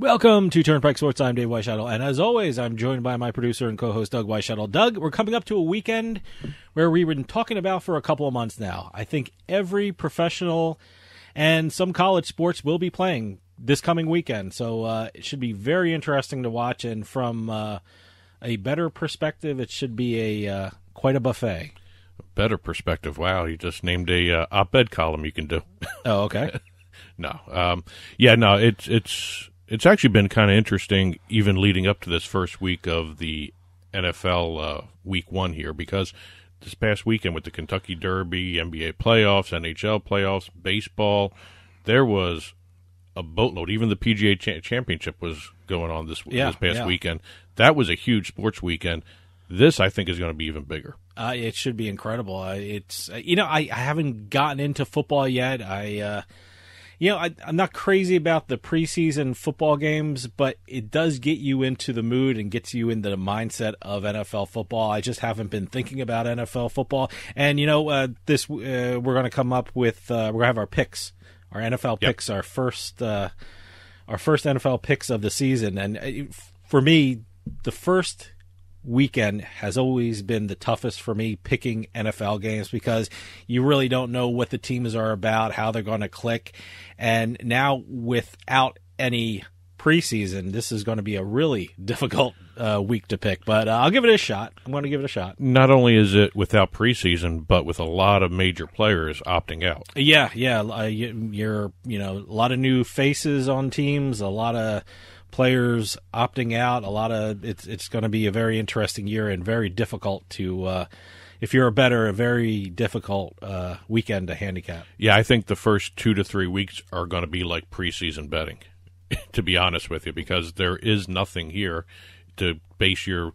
Welcome to Turnpike Sports. I'm Dave Weischadle, and as always, I'm joined by my producer and co-host, Doug Weischadle. Doug, we're coming up to a weekend where we've been talking about for a couple of months now. I think every professional and some college sports will be playing this coming weekend, so it should be very interesting to watch, and from a better perspective, it should be a quite a buffet. Better perspective. Wow, you just named a op-ed column you can do. Oh, okay. No. It's actually been kind of interesting even leading up to this first week of the NFL week one here, because this past weekend with the Kentucky Derby, NBA playoffs, NHL playoffs, baseball, there was a boatload. Even the PGA Championship was going on this past weekend. That was a huge sports weekend. This, I think, is going to be even bigger. It should be incredible. I haven't gotten into football yet. I'm not crazy about the preseason football games, but it does get you into the mood and gets you into the mindset of NFL football. I just haven't been thinking about NFL football. And, we're going to come up with, we're going to have our picks, our NFL picks, our first NFL picks of the season. And for me, the first weekend has always been the toughest for me picking NFL games, because you really don't know what the teams are about, how they're going to click. And now without any preseason, this is going to be a really difficult week to pick, but I'll give it a shot. I'm going to give it a shot. Not only is it without preseason, but with a lot of major players opting out. Yeah. You're a lot of new faces on teams, a lot of players opting out, it's going to be a very interesting year and very difficult to, if you're a bettor, a very difficult weekend to handicap. Yeah, I think the first 2 to 3 weeks are going to be like preseason betting, to be honest with you, because there is nothing here to base your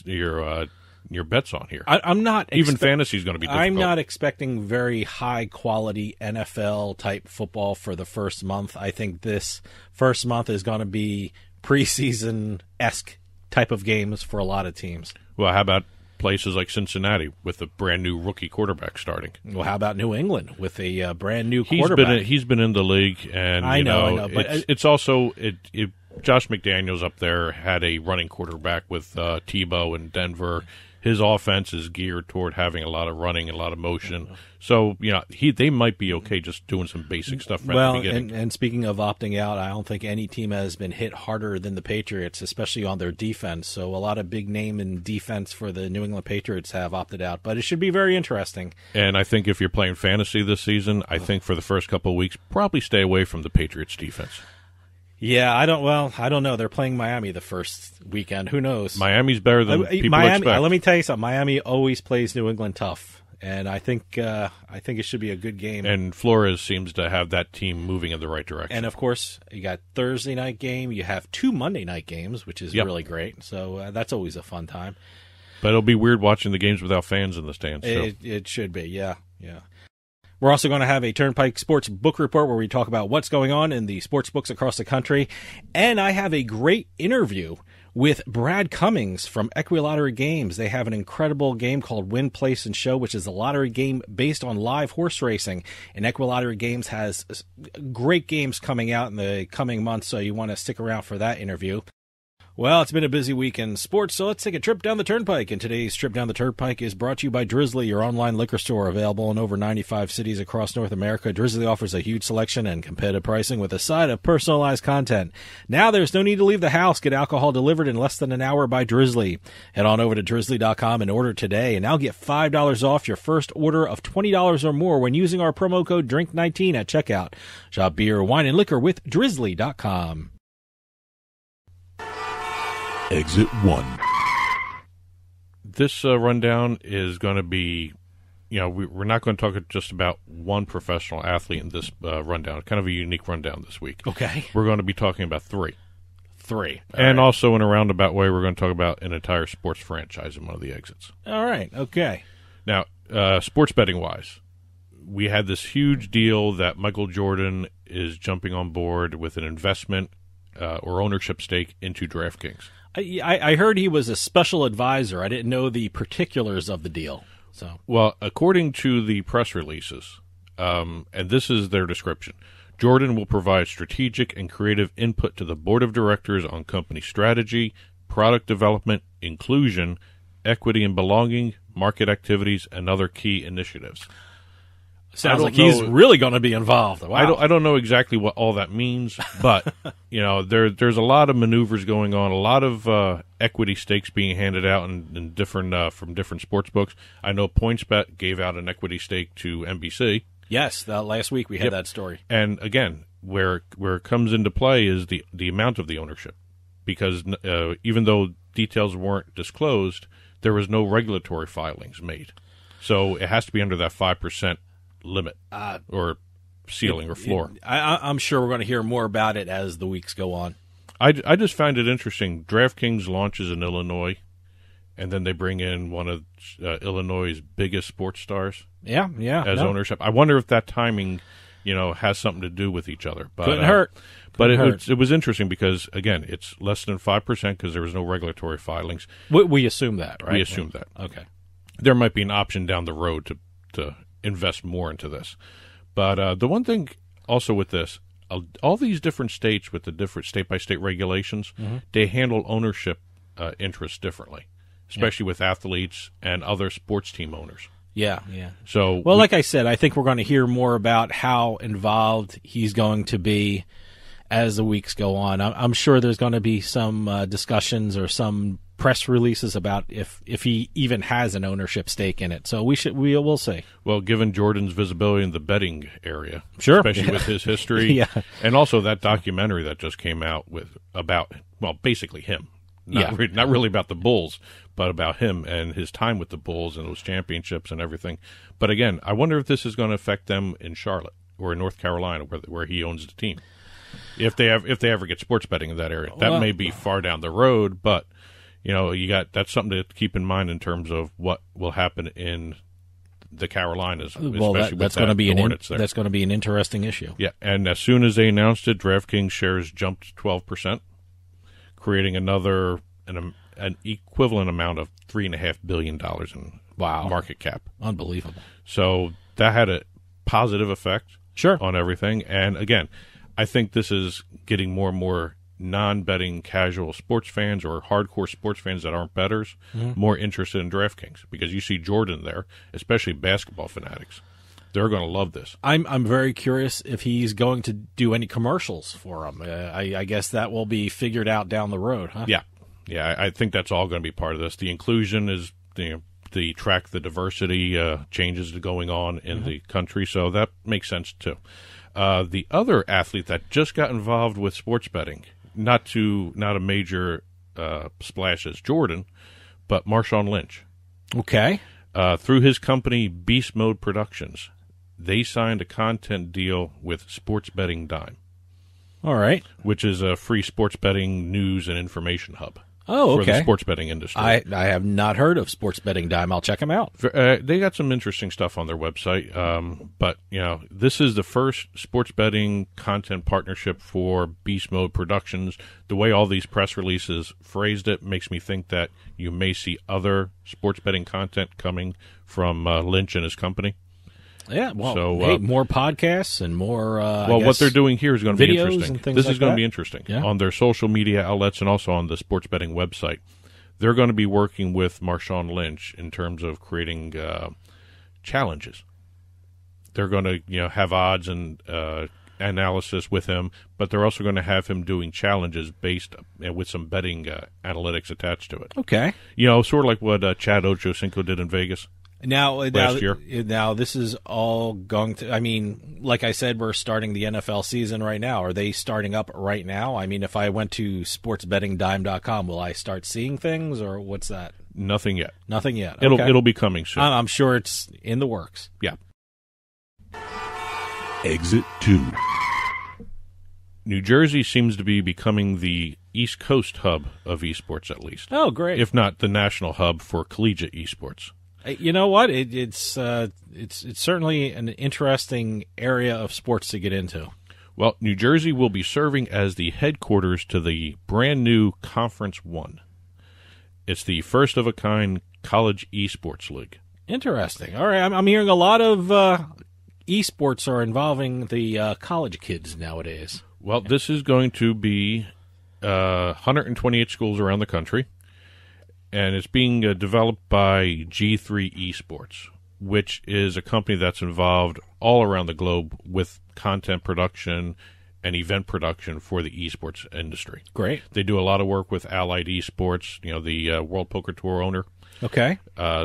bets on here. I'm not even fantasy is going to be difficult. I'm not expecting very high quality NFL type football for the first month. I think this first month is going to be preseason-esque type of games for a lot of teams. Well, how about places like Cincinnati with a brand new rookie quarterback starting? Well, how about New England with a brand new quarterback? He's been in the league, and I know, but it's also Josh McDaniels up there had a running quarterback with Tebow in Denver. His offense is geared toward having a lot of running, a lot of motion. So, they might be okay just doing some basic stuff right at the beginning. And speaking of opting out, I don't think any team has been hit harder than the Patriots, especially on their defense. So a lot of big name in defense for the New England Patriots have opted out. But it should be very interesting. And I think if you're playing fantasy this season, I think for the first couple of weeks, probably stay away from the Patriots defense. Yeah, I don't know. They're playing Miami the first weekend. Who knows? Miami's better than people expect. Let me tell you something. Miami always plays New England tough, and I think it should be a good game. And Flores seems to have that team moving in the right direction. And of course, you got Thursday night game. You have 2 Monday night games, which is really great. So that's always a fun time. But it'll be weird watching the games without fans in the stands. It should be, yeah. We're also going to have a Turnpike Sports Book Report where we talk about what's going on in the sports books across the country. And I have a great interview with Brad Cummings from EquiLottery Games. They have an incredible game called Win, Place, and Show, which is a lottery game based on live horse racing. And EquiLottery Games has great games coming out in the coming months, so you want to stick around for that interview. Well, it's been a busy week in sports, so let's take a trip down the Turnpike. And today's trip down the Turnpike is brought to you by Drizzly, your online liquor store available in over 95 cities across North America. Drizzly offers a huge selection and competitive pricing with a side of personalized content. Now there's no need to leave the house. Get alcohol delivered in less than an hour by Drizzly. Head on over to drizzly.com and order today, and now get $5 off your first order of $20 or more when using our promo code DRINK19 at checkout. Shop beer, wine, and liquor with drizzly.com. Exit 1. This rundown is going to be, we're not going to talk just about one professional athlete in this rundown. Kind of a unique rundown this week. Okay. We're going to be talking about three. And also in a roundabout way, we're going to talk about an entire sports franchise in one of the exits. All right. Okay. Now, sports betting-wise, we had this huge deal that Michael Jordan is jumping on board with an investment or ownership stake into DraftKings. I heard he was a special advisor. I didn't know the particulars of the deal. Well, according to the press releases, and this is their description, Jordan will provide strategic and creative input to the board of directors on company strategy, product development, inclusion, equity and belonging, market activities, and other key initiatives. Sounds like he's really going to be involved. Wow. I don't know exactly what all that means, but there's a lot of maneuvers going on, a lot of equity stakes being handed out in different from different sports books. I know PointsBet gave out an equity stake to NBC. Yes, last week we had that story. And again, where it comes into play is the amount of the ownership, because even though details weren't disclosed, there was no regulatory filings made, so it has to be under that 5% limit or ceiling or floor. I'm sure we're going to hear more about it as the weeks go on. I just find it interesting. DraftKings launches in Illinois, and then they bring in one of Illinois' biggest sports stars. Yeah, as ownership. I wonder if that timing, has something to do with each other. But, couldn't hurt. But it was interesting because, again, it's less than 5% because there was no regulatory filings. We assume that, right? We assume that. Okay. There might be an option down the road to invest more into this. But the one thing also with this, all these different states with the different state-by-state regulations, they handle ownership interests differently, especially with athletes and other sports team owners. Yeah. So, like I said, I think we're going to hear more about how involved he's going to be as the weeks go on. I'm sure there's going to be some discussions or some press releases about if he even has an ownership stake in it. So we'll see. Well, given Jordan's visibility in the betting area, sure, especially with his history, and also that documentary that just came out about basically him. Not really about the Bulls, but about him and his time with the Bulls and those championships and everything. But again, I wonder if this is going to affect them in Charlotte or in North Carolina, where he owns the team. If they ever get sports betting in that area, that may be far down the road. But that's something to keep in mind in terms of what will happen in the Carolinas. That's going to be that's going to be an interesting issue. Yeah, and as soon as they announced it, DraftKings shares jumped 12%. Creating an equivalent amount of $3.5 billion in market cap. Unbelievable. So that had a positive effect on everything. And again, I think this is getting more and more non-betting casual sports fans or hardcore sports fans that aren't bettors more interested in DraftKings, because you see Jordan there, especially basketball fanatics. They're going to love this. I'm very curious if he's going to do any commercials for them. I guess that will be figured out down the road, huh? Yeah, I think that's all going to be part of this. The inclusion is the track the diversity changes going on in the country, so that makes sense too. The other athlete that just got involved with sports betting, not a major splash as Jordan, but Marshawn Lynch. Okay. Through his company Beast Mode Productions, they signed a content deal with Sports Betting Dime. All right. Which is a free sports betting news and information hub. Oh, okay. For the sports betting industry. I have not heard of Sports Betting Dime. I'll check them out. They got some interesting stuff on their website. But, this is the first sports betting content partnership for Beast Mode Productions. The way all these press releases phrased it makes me think that you may see other sports betting content coming from Lynch and his company. Yeah, well, more podcasts and more. What they're doing here is going to be interesting. And things this like is going that. to be interesting Yeah. on their social media outlets and also on the sports betting website. They're going to be working with Marshawn Lynch in terms of creating challenges. They're going to have odds and analysis with him, but they're also going to have him doing challenges based with some betting analytics attached to it. Okay, sort of like what Chad Ochocinco did in Vegas. Last year. Now, this is all going to. I mean, like I said, we're starting the NFL season right now. Are they starting up right now? I mean, if I went to sportsbettingdime.com, will I start seeing things, or what's that? Nothing yet. Nothing yet. It'll be coming soon. I'm sure it's in the works. Yeah. Exit 2. New Jersey seems to be becoming the East Coast hub of esports, at least. Oh, great! If not the national hub for collegiate esports. You know what? It's certainly an interesting area of sports to get into. Well, New Jersey will be serving as the headquarters to the brand new Conference 1. It's the first of a kind college esports league. Interesting. All right, I'm hearing a lot of esports are involving the college kids nowadays? Well, this is going to be 128 schools around the country, and it's being developed by G3 eSports, which is a company that's involved all around the globe with content production and event production for the esports industry. Great. They do a lot of work with Allied Esports, the World Poker Tour owner. Okay.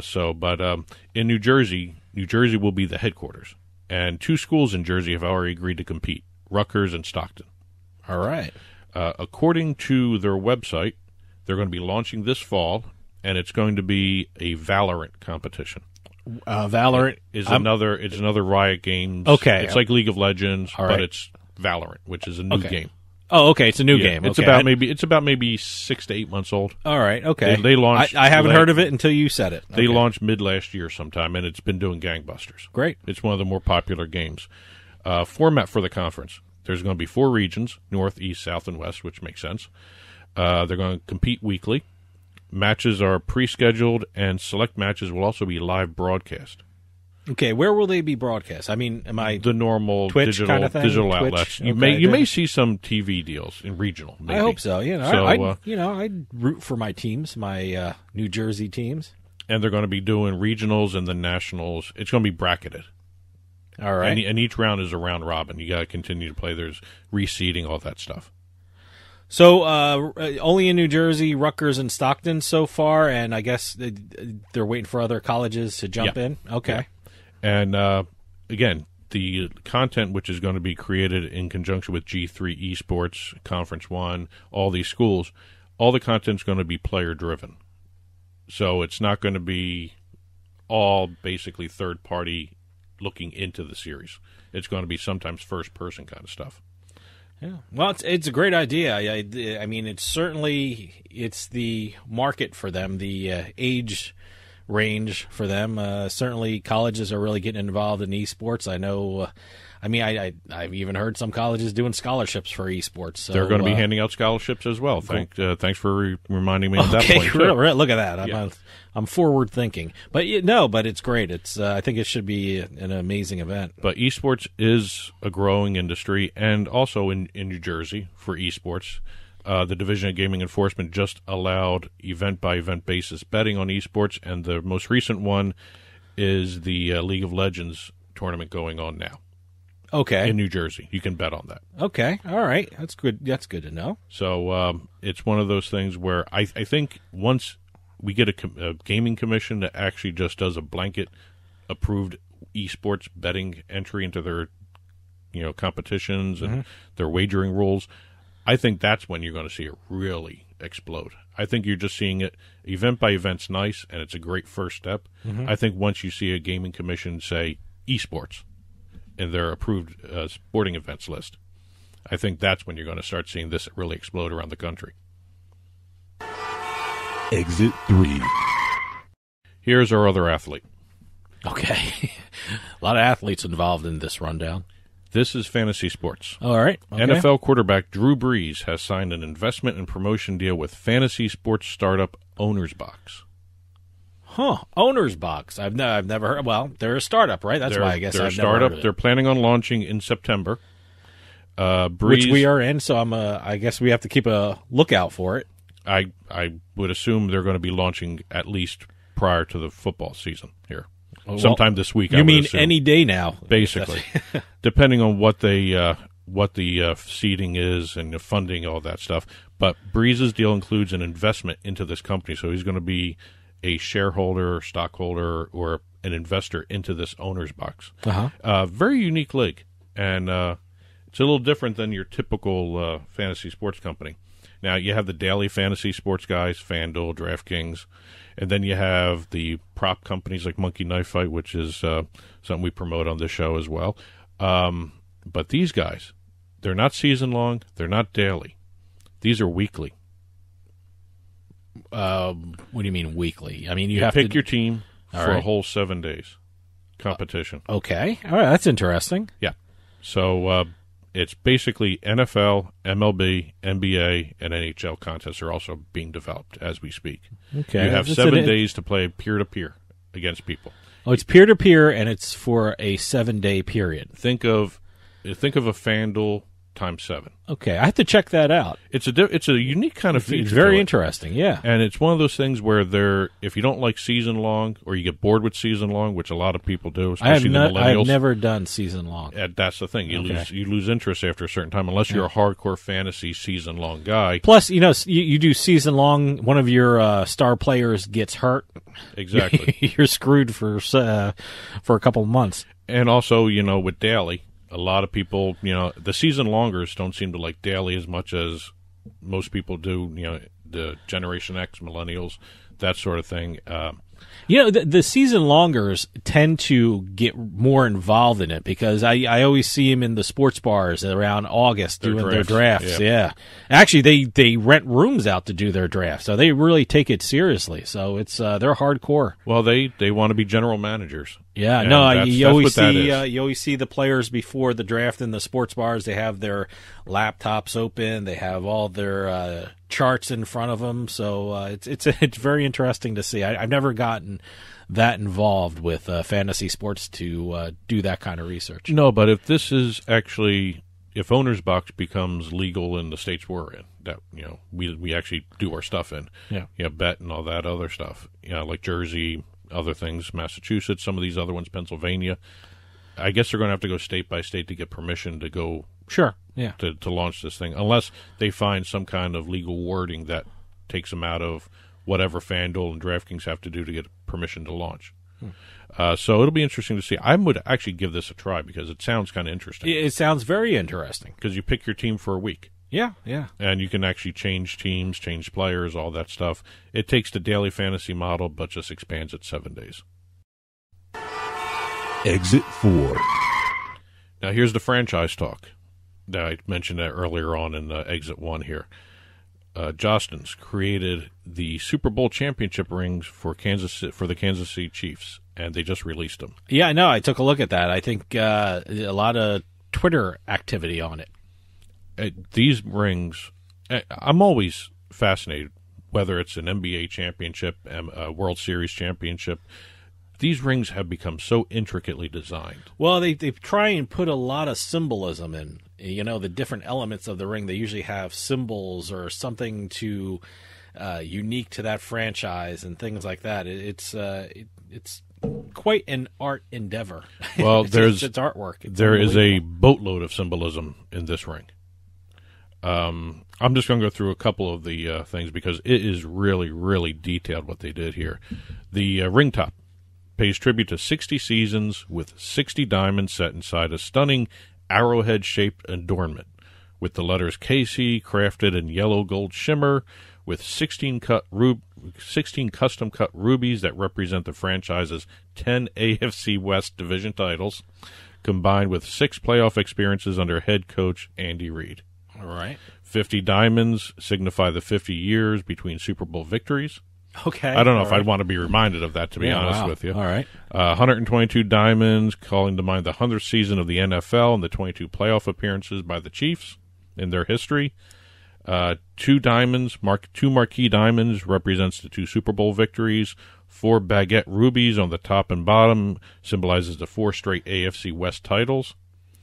In New Jersey will be the headquarters, and 2 schools in Jersey have already agreed to compete, Rutgers and Stockton. All right. According to their website, they're going to be launching this fall, and it's going to be a Valorant competition. Valorant is another Riot Games. Okay. It's like League of Legends, All right. but it's Valorant, which is a new game. Oh, okay. It's a new game. It's okay. about maybe 6 to 8 months old. All right. Okay. They launched. I haven't heard of it until you said it. They launched mid last year sometime, and it's been doing gangbusters. Great. It's one of the more popular games. Format for the conference. There's going to be 4 regions, North, East, South, and West, which makes sense. They're going to compete weekly. Matches are pre-scheduled, and select matches will also be live broadcast. Okay, where will they be broadcast? I mean, am I the normal Twitch digital kind of thing? digital Twitch? outlets? Okay, You may see some TV deals in regional. Maybe. I hope so. So, I'd root for my teams, my New Jersey teams. And they're going to be doing regionals and the nationals. It's going to be bracketed. All right. And each round is a round robin. You got to continue to play. There's reseeding, all that stuff. So only in New Jersey, Rutgers and Stockton so far, and I guess they're waiting for other colleges to jump in. Okay. Yeah. And again, the content which is going to be created in conjunction with G3 Esports, Conference 1, all these schools, all the content's going to be player-driven. So it's not going to be all basically third-party looking into the series. It's going to be sometimes first-person kind of stuff. Yeah, well, it's a great idea. I mean, it's the market for them, the age range for them. Certainly, colleges are really getting involved in esports. I know. I've even heard some colleges doing scholarships for esports. So, they're going to be handing out scholarships as well. Cool. Thanks for reminding me of that point. Look at that. I'm forward thinking, but it's great. I think it should be an amazing event. But esports is a growing industry, and also in New Jersey for esports, the Division of Gaming Enforcement just allowed event by event basis betting on esports, and the most recent one is the League of Legends tournament going on now. Okay. In New Jersey. You can bet on that. Okay. All right. That's good. That's good to know. So it's one of those things where I think once we get a gaming commission that actually just does a blanket approved esports betting entry into their competitions and their wagering rules, I think that's when you're going to see it really explode. I think you're just seeing it event by event's nice, and it's a great first step. I think once you see a gaming commission say esports in their approved sporting events list, I think that's when you're going to start seeing this really explode around the country. Exit 3. Here's our other athlete. Okay. A lot of athletes involved in this rundown. This is fantasy sports. All right. Okay. NFL quarterback Drew Brees has signed an investment and promotion deal with fantasy sports startup Owner's Box. Huh. Owner's Box. I've never heard. Well, they're a startup, right? That's why I guess they're I've a never startup. heard of it. They're planning on launching in September. Brees, which we are in, so I guess we have to keep a lookout for it. I would assume they're going to be launching at least prior to the football season here. Sometime this week. You mean any day now? Basically, depending on what the seeding is and the funding, all that stuff. But Breeze's deal includes an investment into this company, so he's going to be a shareholder, stockholder, or an investor into this Owner's Box. Very unique league, and it's a little different than your typical fantasy sports company. Now, you have the daily fantasy sports guys, FanDuel, DraftKings, and then you have the prop companies like Monkey Knife Fight, which is something we promote on this show as well. But these guys, they're not season-long, they're not daily. These are weekly. What do you mean weekly? I mean, you have pick to your team for right. a whole 7 days competition. Okay. All right, that's interesting. Yeah. So it's basically NFL, MLB, NBA, and NHL contests are also being developed as we speak. Okay. You have 7 days to play peer-to-peer against people. Oh, it's peer-to-peer, and it's for a 7-day period. Think of a FanDuel times 7. Okay, I have to check that out. It's a unique kind of feature. It's very interesting, yeah. And it's one of those things where if you don't like season long, or you get bored with season long, which a lot of people do, especially the millennials. I've never done season long. That's the thing. You lose interest after a certain time, unless you're a hardcore fantasy season long guy. Plus, you do season long. One of your star players gets hurt. Exactly. You're screwed for a couple of months. And also, with daily. A lot of people, the season longers don't seem to like daily as much as most people do, the Generation X, millennials, that sort of thing. The season longers tend to get more involved in it because I always see them in the sports bars around August doing their drafts. Yeah. Actually, they rent rooms out to do their drafts, so they really take it seriously. So it's they're hardcore. Well, they want to be general managers. Yeah, and you always see the players before the draft in the sports bars. They have their laptops open. They have all their charts in front of them. So it's very interesting to see. I've never gotten that involved with fantasy sports to do that kind of research. No, but if this is actually if Owner's Box becomes legal in the states we're in, that we actually do our stuff in, bet and all that other stuff, like Jersey. Other things, Massachusetts, some of these other ones, Pennsylvania. I guess they're going to have to go state by state to get permission to go. Sure, yeah. To launch this thing, unless they find some kind of legal wording that takes them out of whatever FanDuel and DraftKings have to do to get permission to launch. So it'll be interesting to see. I would actually give this a try because it sounds kind of interesting. It sounds very interesting. Because you pick your team for a week. Yeah. And you can actually change teams, change players, all that stuff. It takes the daily fantasy model, but just expands it 7 days. Exit 4. Now, here's the franchise talk. Now, I mentioned that earlier on in Exit 1 here. Jostens created the Super Bowl championship rings for the Kansas City Chiefs, and they just released them. Yeah, I know. I took a look at that. I think a lot of Twitter activity on it. These rings, I'm always fascinated, whether it's an NBA championship, a World Series championship. These rings have become so intricately designed. Well, they try and put a lot of symbolism in. The different elements of the ring, they usually have symbols or something unique to that franchise and things like that. It's quite an art endeavor. Well, it's artwork. There is a boatload of symbolism in this ring. I'm just going to go through a couple of the things because it is really, really detailed what they did here. The ring top pays tribute to 60 seasons with 60 diamonds set inside a stunning arrowhead-shaped adornment with the letters KC crafted in yellow gold shimmer with 16 custom-cut rubies that represent the franchise's 10 AFC West division titles, combined with 6 playoff experiences under head coach Andy Reid. All right. 50 diamonds signify the 50 years between Super Bowl victories. Okay. I don't know if I'd want to be reminded of that, to be honest with you. All right. 122 diamonds, calling to mind the 100th season of the NFL and the 22 playoff appearances by the Chiefs in their history. 2 diamonds, two marquee diamonds represents the 2 Super Bowl victories. 4 baguette rubies on the top and bottom symbolizes the 4 straight AFC West titles.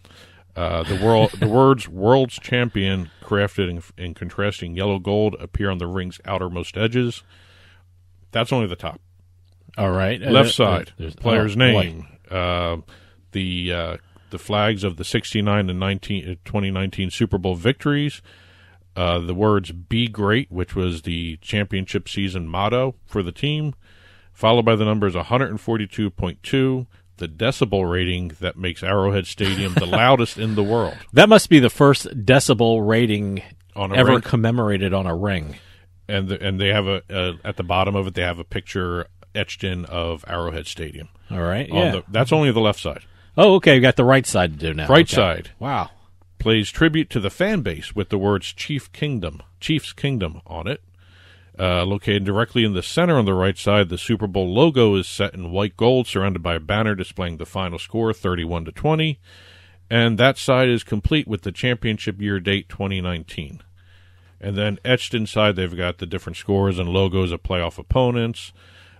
The words "World's Champion," crafted in contrasting yellow gold, appear on the ring's outermost edges. That's only the top. All right. Left side, player's name. Boy. The flags of the 69 and 2019 Super Bowl victories. The words "Be Great," which was the championship season motto for the team, followed by the numbers 142.2. The decibel rating that makes Arrowhead Stadium the loudest in the world. That must be the first decibel rating ever ring. Commemorated on a ring. And they have at the bottom of it, they have a picture etched in of Arrowhead Stadium. All right, yeah. That's only the left side. Oh, okay. You got the right side to do now. Right side. Wow. Plays tribute to the fan base with the words Chiefs Kingdom on it. Located directly in the center on the right side, the Super Bowl logo is set in white gold, surrounded by a banner displaying the final score, 31-20. And that side is complete with the championship year date, 2019. And then etched inside, they've got the different scores and logos of playoff opponents.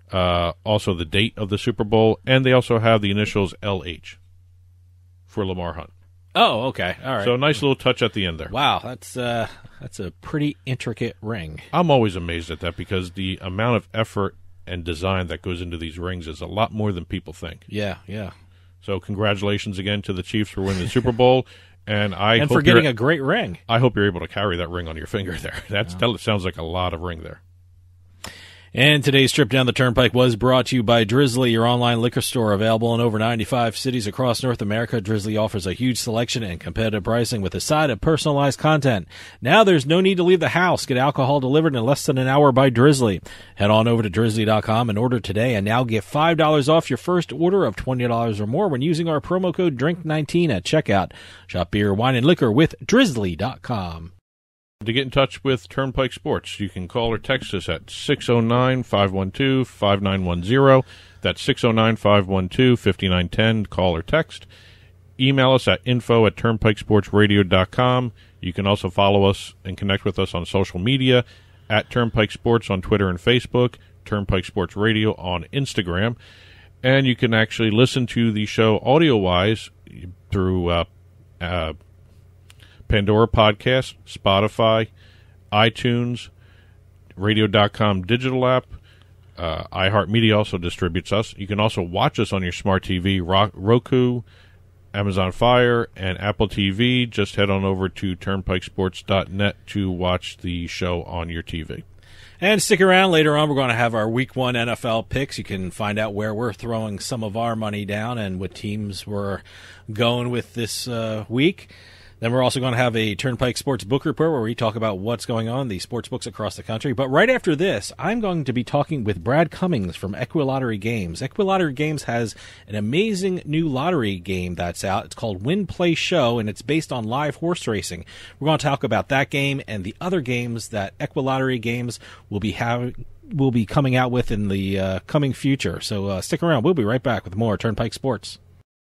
also the date of the Super Bowl, and they also have the initials LH for Lamar Hunt. Oh, okay. All right. So a nice little touch at the end there. Wow, that's a pretty intricate ring. I'm always amazed at that because the amount of effort and design that goes into these rings is a lot more than people think. Yeah. So congratulations again to the Chiefs for winning the Super Bowl. And for getting a great ring. I hope you're able to carry that ring on your finger there. That sounds like a lot of ring there. And today's trip down the Turnpike was brought to you by Drizzly, your online liquor store available in over 95 cities across North America. Drizzly offers a huge selection and competitive pricing with a side of personalized content. Now there's no need to leave the house. Get alcohol delivered in less than an hour by Drizzly. Head on over to drizzly.com and order today and now get $5 off your first order of $20 or more when using our promo code DRINK19 at checkout. Shop beer, wine, and liquor with drizzly.com. To get in touch with Turnpike Sports, you can call or text us at 609-512-5910. That's 609-512-5910. Call or text. Email us at info@turnpikesportsradio.com. You can also follow us and connect with us on social media at Turnpike Sports on Twitter and Facebook, Turnpike Sports Radio on Instagram. And you can actually listen to the show audio-wise through Pandora Podcast, Spotify, iTunes, Radio.com digital app. iHeartMedia also distributes us. You can also watch us on your smart TV, Roku, Amazon Fire, and Apple TV. Just head on over to turnpikesports.net to watch the show on your TV. And stick around. Later on, we're going to have our Week 1 NFL picks. You can find out where we're throwing some of our money down and what teams we're going with this week. Then we're also going to have a Turnpike Sports Book Report where we talk about what's going on in the sports books across the country. But right after this, I'm going to be talking with Brad Cummings from EquiLottery Games. EquiLottery Games has an amazing new lottery game that's out. It's called Win, Play, Show, and it's based on live horse racing. We're going to talk about that game and the other games that EquiLottery Games will be coming out with in the coming future. So stick around. We'll be right back with more Turnpike Sports.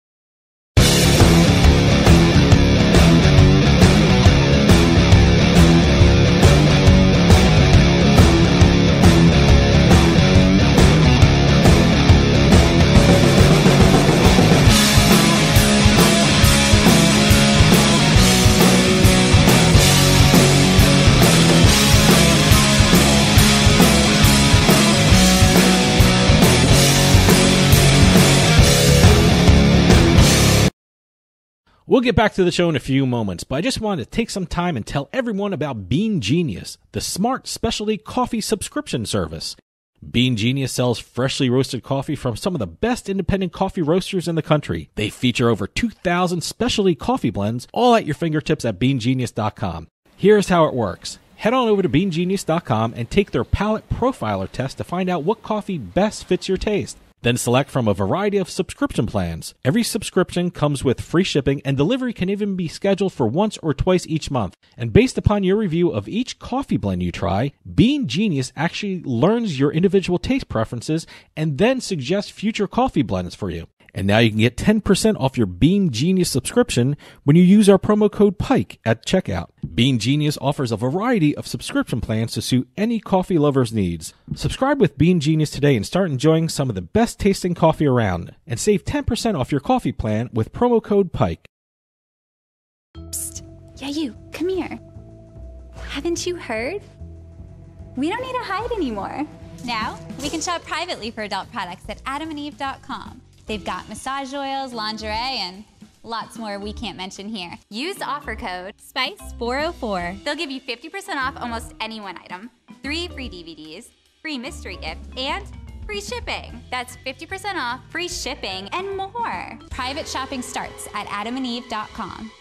We'll get back to the show in a few moments, but I just wanted to take some time and tell everyone about Bean Genius, the smart specialty coffee subscription service. Bean Genius sells freshly roasted coffee from some of the best independent coffee roasters in the country. They feature over 2,000 specialty coffee blends, all at your fingertips at beangenius.com. Here's how it works. Head on over to beangenius.com and take their palate profiler test to find out what coffee best fits your taste. Then select from a variety of subscription plans. Every subscription comes with free shipping, and delivery can even be scheduled for once or twice each month. And based upon your review of each coffee blend you try, Bean Genius actually learns your individual taste preferences and then suggests future coffee blends for you. And now you can get 10% off your Bean Genius subscription when you use our promo code PIKE at checkout. Bean Genius offers a variety of subscription plans to suit any coffee lover's needs. Subscribe with Bean Genius today and start enjoying some of the best tasting coffee around. And save 10% off your coffee plan with promo code PIKE. Psst. Yeah, you. Come here. Haven't you heard? We don't need to hide anymore. Now, we can shop privately for adult products at adamandeve.com. They've got massage oils, lingerie, and lots more we can't mention here. Use the offer code SPICE404. They'll give you 50% off almost any one item, 3 free DVDs, free mystery gift, and free shipping. That's 50% off, free shipping, and more. Private shopping starts at adamandeve.com.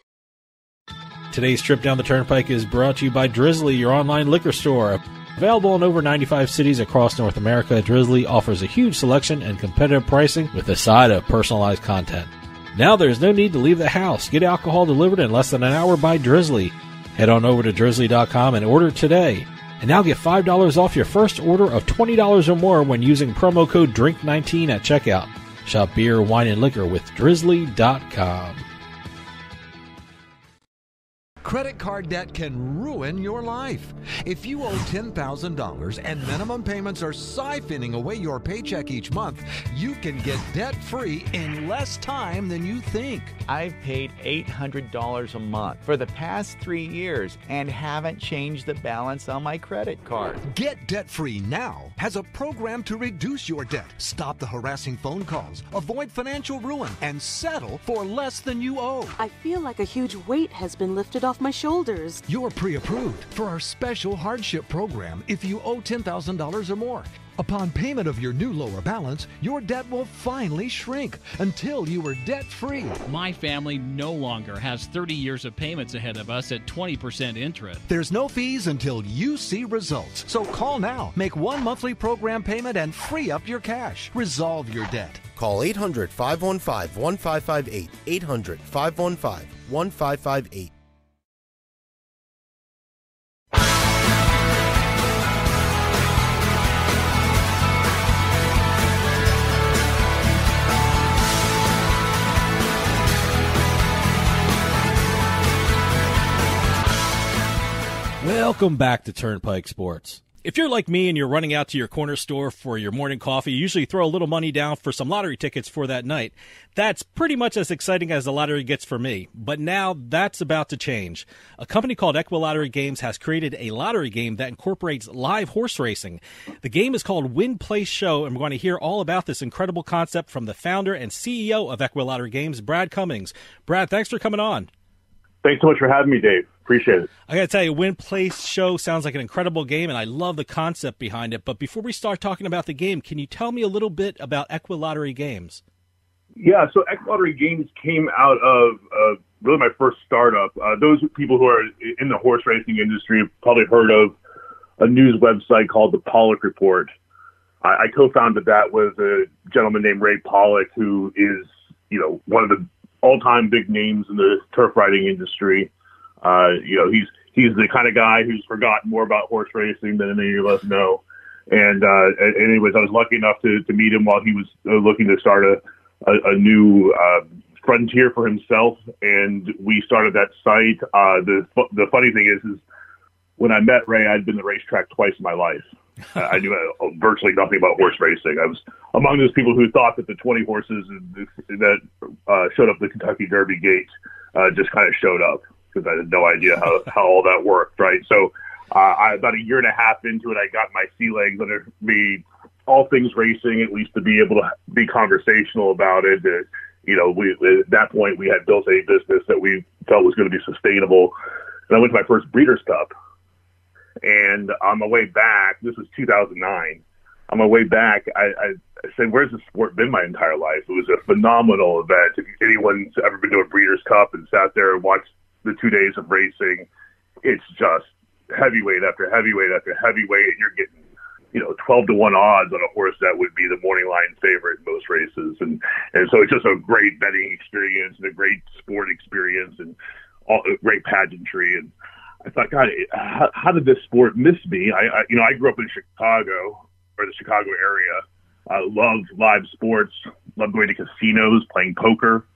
Today's trip down the Turnpike is brought to you by Drizzly, your online liquor store. Available in over 95 cities across North America, Drizzly offers a huge selection and competitive pricing with a side of personalized content. Now there's no need to leave the house. Get alcohol delivered in less than an hour by Drizzly. Head on over to drizzly.com and order today. And now get $5 off your first order of $20 or more when using promo code DRINK19 at checkout. Shop beer, wine, and liquor with drizzly.com. Credit card debt can ruin your life. If you owe $10,000 and minimum payments are siphoning away your paycheck each month, you can get debt-free in less time than you think. I've paid $800 a month for the past 3 years and haven't changed the balance on my credit card. Get Debt-Free Now has a program to reduce your debt, stop the harassing phone calls, avoid financial ruin, and settle for less than you owe. I feel like a huge weight has been lifted off my shoulders. You're pre-approved for our special hardship program if you owe $10,000 or more. Upon payment of your new lower balance, your debt will finally shrink until you are debt-free. My family no longer has 30 years of payments ahead of us at 20% interest. There's no fees until you see results. So call now, make one monthly program payment, and free up your cash. Resolve your debt. Call 800-515-1558. 800-515-1558. Welcome back to Turnpike Sports. If you're like me and you're running out to your corner store for your morning coffee, you usually throw a little money down for some lottery tickets for that night. That's pretty much as exciting as the lottery gets for me. But now that's about to change. A company called EquiLottery Games has created a lottery game that incorporates live horse racing. The game is called Win, Play, Show, and we're going to hear all about this incredible concept from the founder and CEO of EquiLottery Games, Brad Cummings. Brad, thanks for coming on. Thanks so much for having me, Dave. Appreciate it. I got to tell you, Win, Play, Show sounds like an incredible game, and I love the concept behind it. But before we start talking about the game, can you tell me a little bit about EquiLottery Games? Yeah, so EquiLottery Games came out of really my first startup. Those people who are in the horse racing industry have probably heard of a news website called the Pollock Report. I co-founded that with a gentleman named Ray Pollock, who is, one of the all-time big names in the turf riding industry. He's the kind of guy who's forgotten more about horse racing than any of us know. And anyways, I was lucky enough to meet him while he was looking to start a new frontier for himself. And we started that site. The funny thing is when I met Ray, I'd been to the racetrack twice in my life. I knew virtually nothing about horse racing. I was among those people who thought that the 20 horses that showed up at the Kentucky Derby gate just kind of showed up, because I had no idea how all that worked, right? So about a year and a half into it, I got my sea legs under me, all things racing, at least to be able to be conversational about it. At that point, we had built a business that we felt was going to be sustainable. And I went to my first Breeders' Cup. And on my way back, this was 2009, on my way back, I said, where's the sport been my entire life? It was a phenomenal event. If anyone's ever been to a Breeders' Cup and sat there and watched the 2 days of racing, it's just heavyweight after heavyweight after heavyweight, and you're getting 12-1 odds on a horse that would be the morning line favorite in most races. And so it's just a great betting experience and a great sport experience and great pageantry. And I thought, God, how did this sport miss me? I grew up in Chicago, or the Chicago area. I loved live sports, loved going to casinos, playing poker.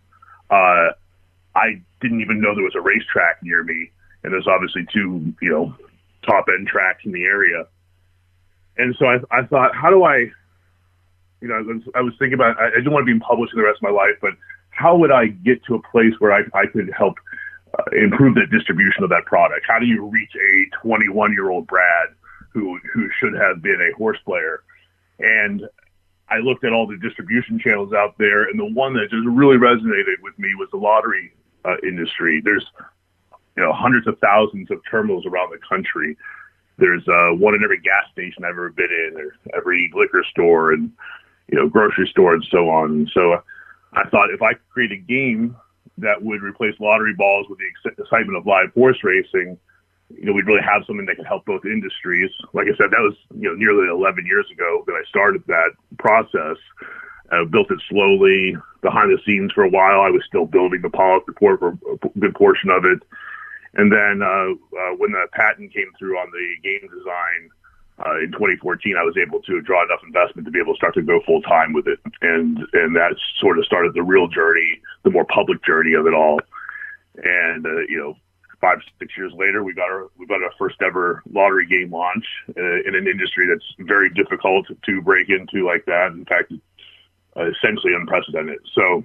I didn't even know there was a racetrack near me, and there's obviously two, top-end tracks in the area. And so I thought, how do I was thinking about, I didn't want to be in publishing the rest of my life, but how would I get to a place where I could help improve the distribution of that product? How do you reach a 21-year-old Brad who should have been a horse player? And I looked at all the distribution channels out there, and the one that just really resonated with me was the lottery industry. There's hundreds of thousands of terminals around the country. There's one in every gas station I've ever been in, or every liquor store and grocery store and so on. And so I thought, if I could create a game that would replace lottery balls with the excitement of live horse racing, we'd really have something that could help both industries. Like I said, that was nearly 11 years ago that I started that process. I built it slowly behind the scenes for a while. I was still building the Pollock Report for a good portion of it. And then when the patent came through on the game design in 2014, I was able to draw enough investment to be able to start to go full time with it. And that sort of started the real journey, the more public journey of it all. And, 5-6 years later, we got our first ever lottery game launch in an industry that's very difficult to break into like that. In fact, essentially unprecedented. So,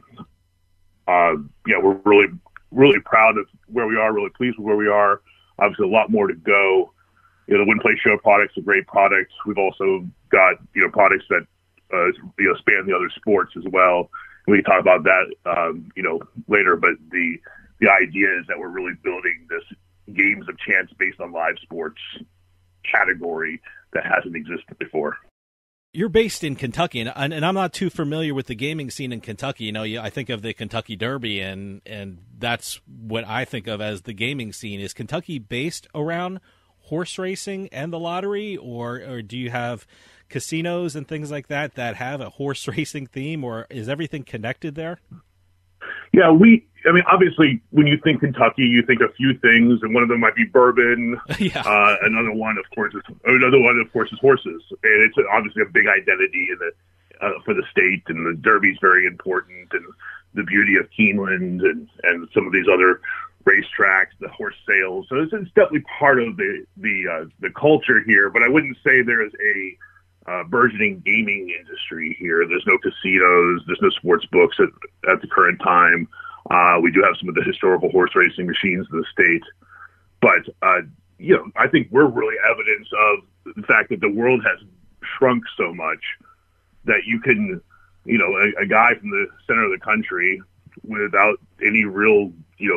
we're really, really proud of where we are, really pleased with where we are. Obviously, a lot more to go. The Win Play Show product's a great product. We've also got, products that, span the other sports as well. And we can talk about that, later. But the idea is that we're really building this games of chance based on live sports category that hasn't existed before. You're based in Kentucky, and I'm not too familiar with the gaming scene in Kentucky. I think of the Kentucky Derby, and that's what I think of as the gaming scene. Is Kentucky based around horse racing and the lottery, or do you have casinos and things like that have a horse racing theme, or is everything connected there? Yeah, obviously, when you think Kentucky, you think a few things, and one of them might be bourbon. Yeah. Another one, of course, is horses, and it's obviously a big identity for the state. And the Derby's very important, and the beauty of Keeneland and some of these other racetracks, the horse sales. So it's definitely part of the culture here. But I wouldn't say there is a burgeoning gaming industry here. There's no casinos. There's no sports books at the current time. We do have some of the historical horse racing machines in the state. But, I think we're really evidence of the fact that the world has shrunk so much that you can, a guy from the center of the country without any real,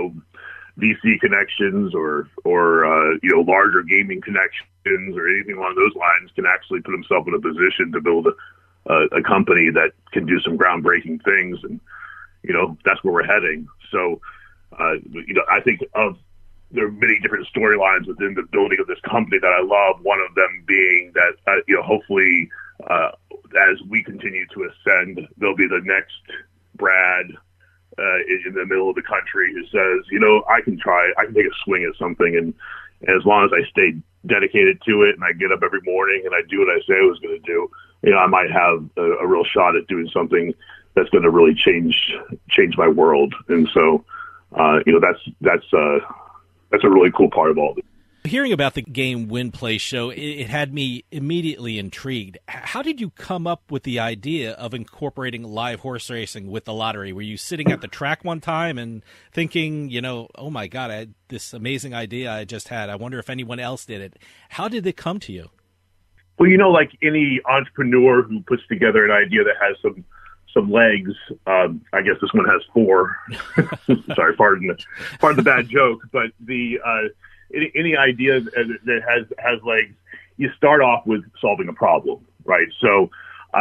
VC connections or larger gaming connections or anything along those lines can actually put himself in a position to build a company that can do some groundbreaking things. And, that's where we're heading. So, I think there are many different storylines within the building of this company that I love. One of them being that, hopefully, as we continue to ascend, there'll be the next Brad in the middle of the country who says, I can take a swing at something. And as long as I stay dedicated to it and I get up every morning and I do what I say I was going to do, I might have a real shot at doing something that's going to really change my world. And so, that's a really cool part of all this. Hearing about the game Win Play Show, it had me immediately intrigued. How did you come up with the idea of incorporating live horse racing with the lottery? Were you sitting at the track one time and thinking, oh my God, this amazing idea I just had. I wonder if anyone else did it. How did it come to you? Well, like any entrepreneur who puts together an idea that has some legs, I guess this one has 4. Sorry, pardon the bad joke, but any idea that has legs, you start off with solving a problem, right? So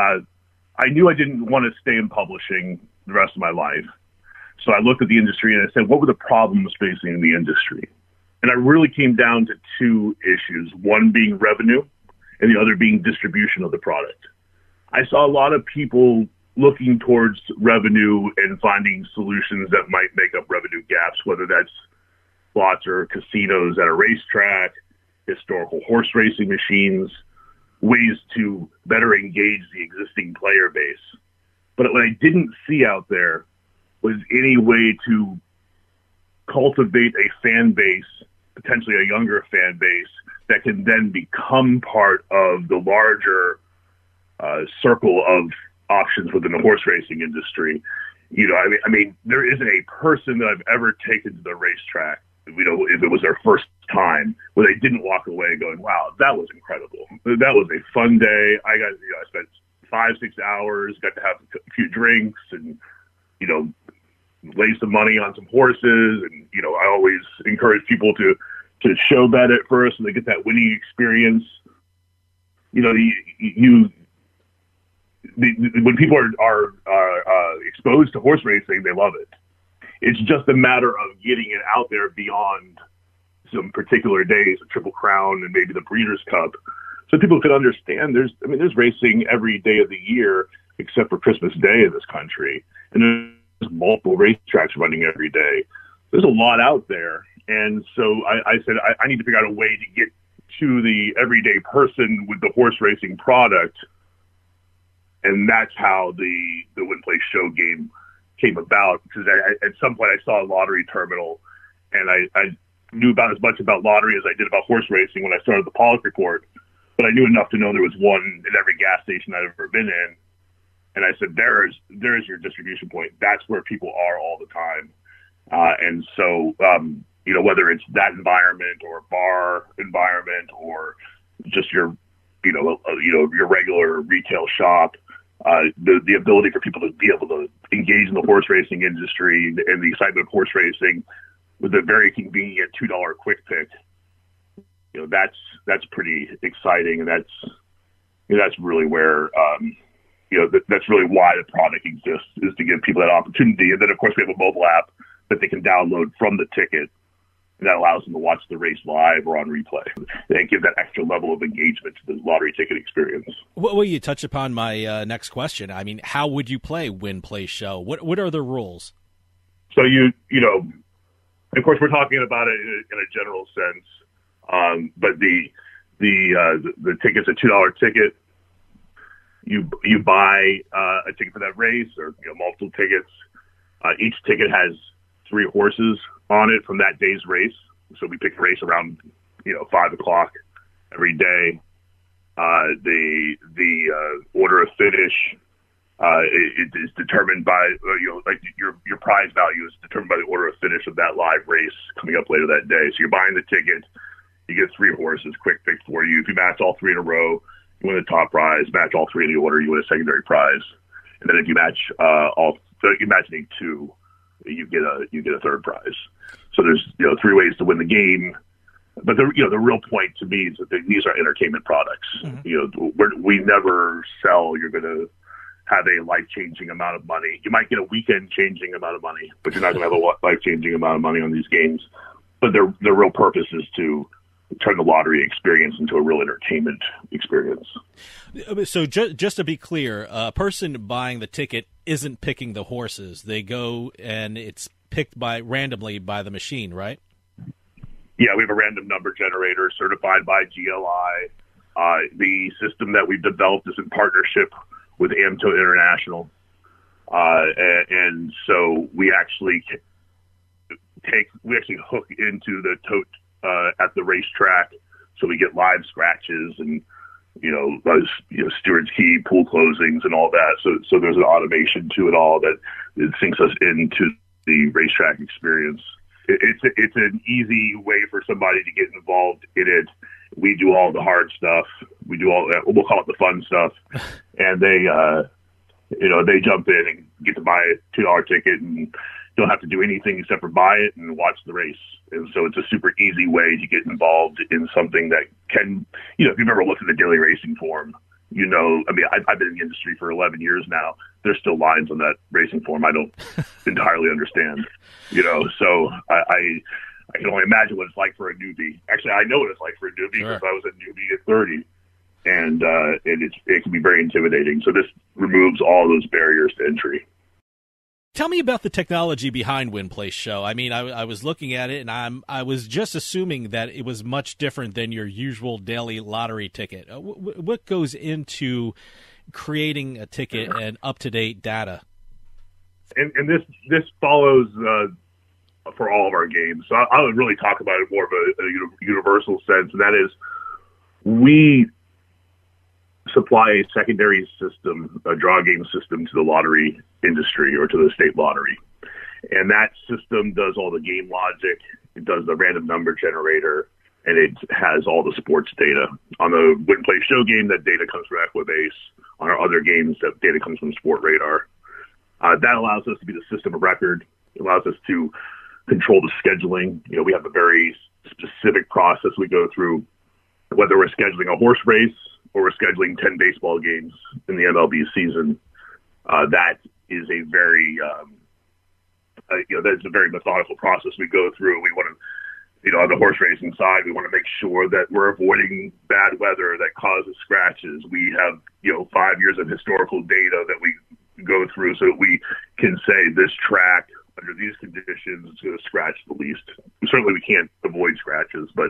I knew I didn't want to stay in publishing the rest of my life. So I looked at the industry and I said, what were the problems facing the industry? And I really came down to 2 issues, one being revenue and the other being distribution of the product. I saw a lot of people looking towards revenue and finding solutions that might make up revenue gaps, whether that's slots or casinos at a racetrack, historical horse racing machines, ways to better engage the existing player base. But what I didn't see out there was any way to cultivate a fan base, potentially a younger fan base, that can then become part of the larger circle of options within the horse racing industry. I mean, there isn't a person that I've ever taken to the racetrack, if it was their first time, where they didn't walk away going, wow, that was incredible. That was a fun day. I spent 5-6 hours, got to have a few drinks and, lay some money on some horses. And, I always encourage people to show bet at first so they get that winning experience. When people are exposed to horse racing, they love it. It's just a matter of getting it out there beyond some particular days, a Triple Crown and maybe the Breeders' Cup, so people could understand there's racing every day of the year except for Christmas Day in this country, and there's multiple racetracks running every day. There's a lot out there, and so I said I need to figure out a way to get to the everyday person with the horse racing product. And that's how the Win Play Show game came about, because at some point I saw a lottery terminal and I knew about as much about lottery as I did about horse racing when I started the Pollock Report, but I knew enough to know there was one in every gas station I'd ever been in. And I said, there is your distribution point. That's where people are all the time. And so, whether it's that environment or bar environment or just your regular retail shop, the ability for people to be able to engage in the horse racing industry and the excitement of horse racing with a very convenient $2 quick pick, that's pretty exciting, and that's really where that's really why the product exists, is to give people that opportunity. And then of course we have a mobile app that they can download from the ticket, and that allows them to watch the race live or on replay and give that extra level of engagement to the lottery ticket experience. Well, you touch upon my next question. I mean, how would you play Win, Play, Show? What are the rules? So of course, we're talking about it in a general sense, but the ticket's a $2 ticket. You buy a ticket for that race, or multiple tickets. Each ticket has 3 horses on it from that day's race. So we pick a race around 5 o'clock every day. The order of finish it is determined by your prize value is determined by the order of finish of that live race coming up later that day. So you're buying the ticket, you get 3 horses, quick pick for you. If you match all 3 in a row, you win the top prize. Match all 3 in the order, you win a secondary prize. And then if you match you match 2, you get a third prize. So there's 3 ways to win the game. But the real point to me is that these are entertainment products. Mm-hmm. We never sell you're going to have a life-changing amount of money. You might get a weekend-changing amount of money, but you're not going to have a life-changing amount of money on these games. But their real purpose is to turn the lottery experience into a real entertainment experience. So just to be clear, a person buying the ticket isn't picking the horses. They go and it's picked randomly by the machine, right? Yeah, we have a random number generator certified by GLI. The system that we've developed is in partnership with AMTO International. And so we actually hook into the tote at the racetrack, so we get live scratches and steward's key, pool closings, and all that. So there's an automation to it all that it syncs us into the racetrack experience. It's an easy way for somebody to get involved in it. We do all the hard stuff. We do all that. We'll call it the fun stuff, and they jump in and get to buy a $2 ticket and don't have to do anything except for buy it and watch the race. And so it's a super easy way to get involved in something that can, if you've ever looked at the daily racing form, I've been in the industry for 11 years now. There's still lines on that racing form I don't entirely understand, so I can only imagine what it's like for a newbie. Actually, I know what it's like for a newbie because I was a newbie at 30, and it can be very intimidating. So this removes all those barriers to entry. Tell me about the technology behind Win, Play, Show. I mean, I was looking at it, and I was just assuming that it was much different than your usual daily lottery ticket. What goes into creating a ticket and up-to-date data? And this follows for all of our games. So I would really talk about it more of a universal sense, and that is we supply a secondary system, a draw game system, to the lottery industry or to the state lottery. And that system does all the game logic. It does the random number generator, and it has all the sports data. On the Win, Play, Show game, that data comes from Equibase. On our other games, that data comes from Sport Radar. That allows us to be the system of record. It allows us to control the scheduling. We have a very specific process we go through, whether we're scheduling a horse race or we're scheduling 10 baseball games in the MLB season. That is a very, that's a very methodical process we go through. We want to, on the horse racing side, we want to make sure that we're avoiding bad weather that causes scratches. We have, 5 years of historical data that we go through so that we can say this track under these conditions is going to scratch the least. Certainly we can't avoid scratches, but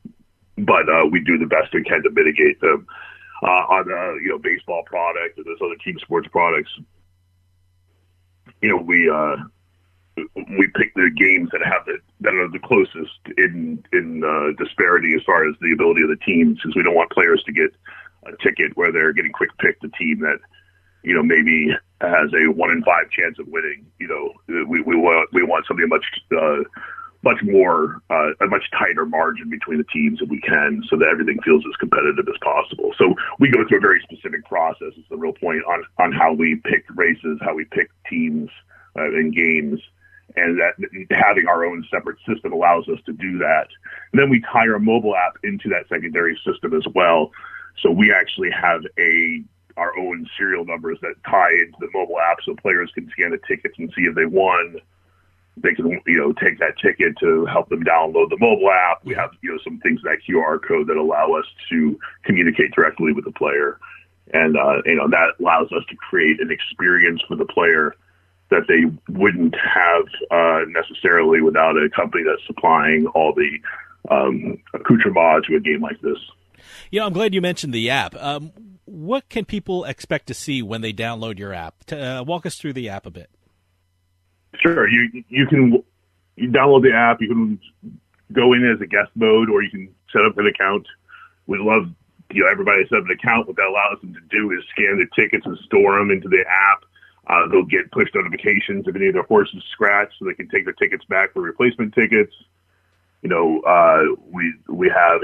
we do the best we can to mitigate them. On the baseball product or those other team sports products, we we pick the games that are the closest in disparity as far as the ability of the teams, since we don't want players to get a ticket where they're getting quick picked a team that maybe has a 1 in 5 chance of winning. We want something much more a much tighter margin between the teams if we can, so that everything feels as competitive as possible. So we go through a very specific process. Is the real point on how we pick races, how we pick teams in games. And that having our own separate system allows us to do that. And then we tie our mobile app into that secondary system as well. So we actually have our own serial numbers that tie into the mobile app, so players can scan the tickets and see if they won. They can, take that ticket to help them download the mobile app. We have, some things, that QR code that allow us to communicate directly with the player. And, that allows us to create an experience for the player that they wouldn't have necessarily without a company that's supplying all the accoutrements to a game like this. I'm glad you mentioned the app. What can people expect to see when they download your app? Walk us through the app a bit. Sure. You can download the app. You can go in as a guest mode, or you can set up an account. We'd love everybody to set up an account. What that allows them to do is scan their tickets and store them into the app. They'll get push notifications if any of their horses scratch, so they can take their tickets back for replacement tickets. We have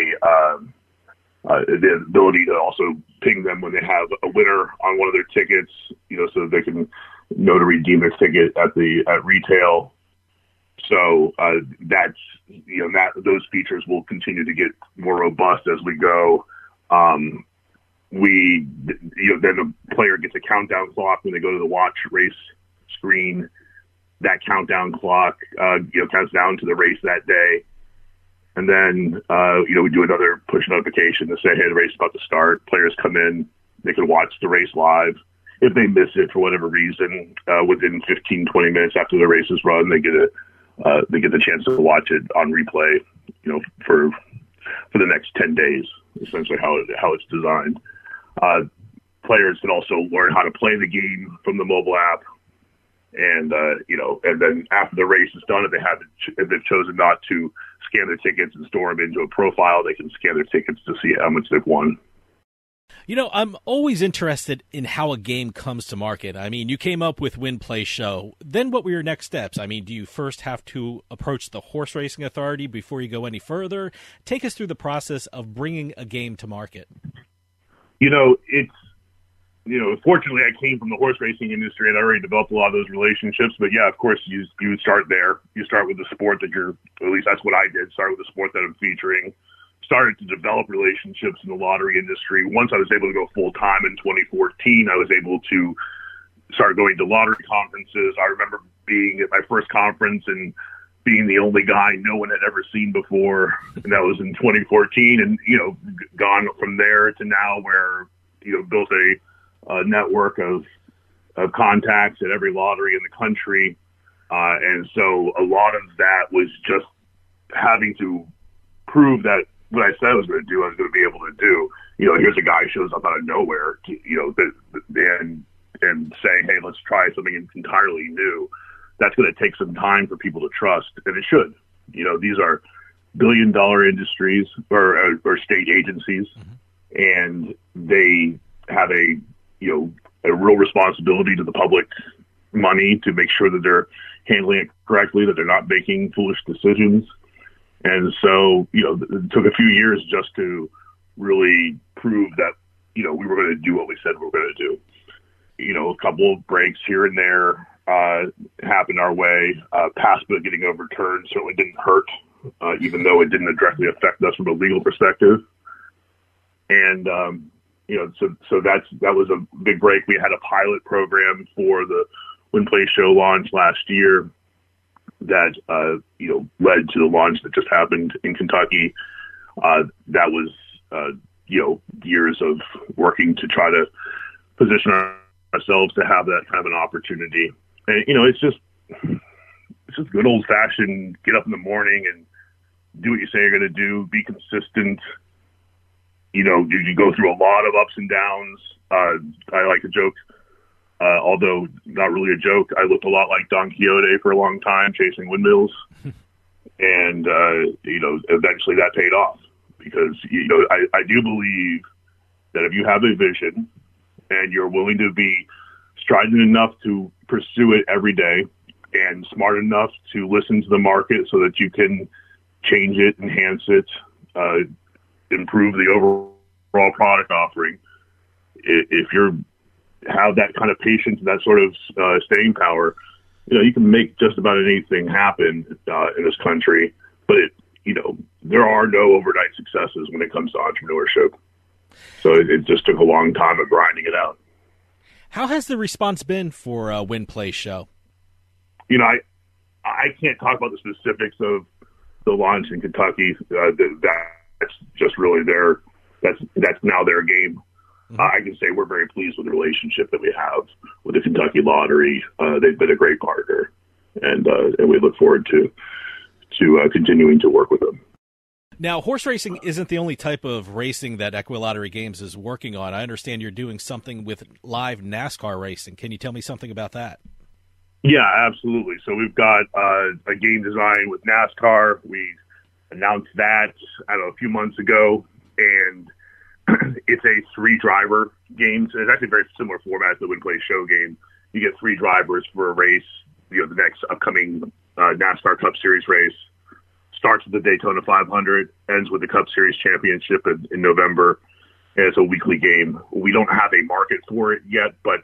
the ability to also ping them when they have a winner on one of their tickets, so they can know to redeem their ticket at retail. So those features will continue to get more robust as we go. Then the player gets a countdown clock when they go to the watch race screen. That countdown clock, counts down to the race that day. And then, we do another push notification to say, hey, the race is about to start. Players come in, they can watch the race live. If they miss it for whatever reason, within 15, 20 minutes after the race is run, they get the chance to watch it on replay, for the next 10 days, essentially how it's designed. Players can also learn how to play the game from the mobile app. And, and then after the race is done, if they've chosen not to scan their tickets and store them into a profile, they can scan their tickets to see how much they've won. I'm always interested in how a game comes to market. I mean, you came up with Win, Play, Show. Then what were your next steps? I mean, do you first have to approach the Horse Racing Authority before you go any further? Take us through the process of bringing a game to market. Fortunately, I came from the horse racing industry and I already developed a lot of those relationships. But yeah, of course, you start there. You start with the sport at least that's what I did. Start with the sport that I'm featuring. Started to develop relationships in the lottery industry. Once I was able to go full time in 2014, I was able to start going to lottery conferences. I remember being at my first conference and being the only guy no one had ever seen before, and that was in 2014. And gone from there to now, where built a network of contacts at every lottery in the country, and so a lot of that was just having to prove that what I said I was going to do, I was going to be able to do. Here's a guy who shows up out of nowhere, and say, hey, let's try something entirely new. That's going to take some time for people to trust, and it should. These are billion-dollar industries or state agencies, and they have a real responsibility to the public money to make sure that they're handling it correctly, that they're not making foolish decisions. And so, it took a few years just to really prove that, we were going to do what we said we were going to do. A couple of breaks here and there happened our way. PASPA getting overturned certainly didn't hurt, even though it didn't directly affect us from a legal perspective. And, so that was a big break. We had a pilot program for the Win Play Show launch last year that, led to the launch that just happened in Kentucky. That was, years of working to try to position ourselves to have that kind of an opportunity. And, it's just good old fashioned, get up in the morning and do what you say you're going to do, be consistent. You go through a lot of ups and downs. I like to joke although not really a joke. I looked a lot like Don Quixote for a long time, chasing windmills. And, eventually that paid off because, I do believe that if you have a vision and you're willing to be strident enough to pursue it every day and smart enough to listen to the market so that you can change it, enhance it, improve the overall product offering, if you have that kind of patience and that sort of staying power, you can make just about anything happen in this country. But there are no overnight successes when it comes to entrepreneurship. So it just took a long time of grinding it out. How has the response been for Win Play Show? I can't talk about the specifics of the launch in Kentucky. That's just really that's now their game. Mm-hmm. I can say we're very pleased with the relationship that we have with the Kentucky Lottery. They've been a great partner, and we look forward to continuing to work with them. Now, horse racing isn't the only type of racing that EquiLottery Games is working on. I understand you're doing something with live NASCAR racing. Can you tell me something about that? Yeah, absolutely. So we've got a game design with NASCAR. We announced that, a few months ago, and it's a 3-driver game. So it's actually a very similar format to the Win Play Show game. You get 3 drivers for a race. The next upcoming NASCAR Cup Series race starts with the Daytona 500, ends with the Cup Series Championship in November, and it's a weekly game. We don't have a market for it yet, but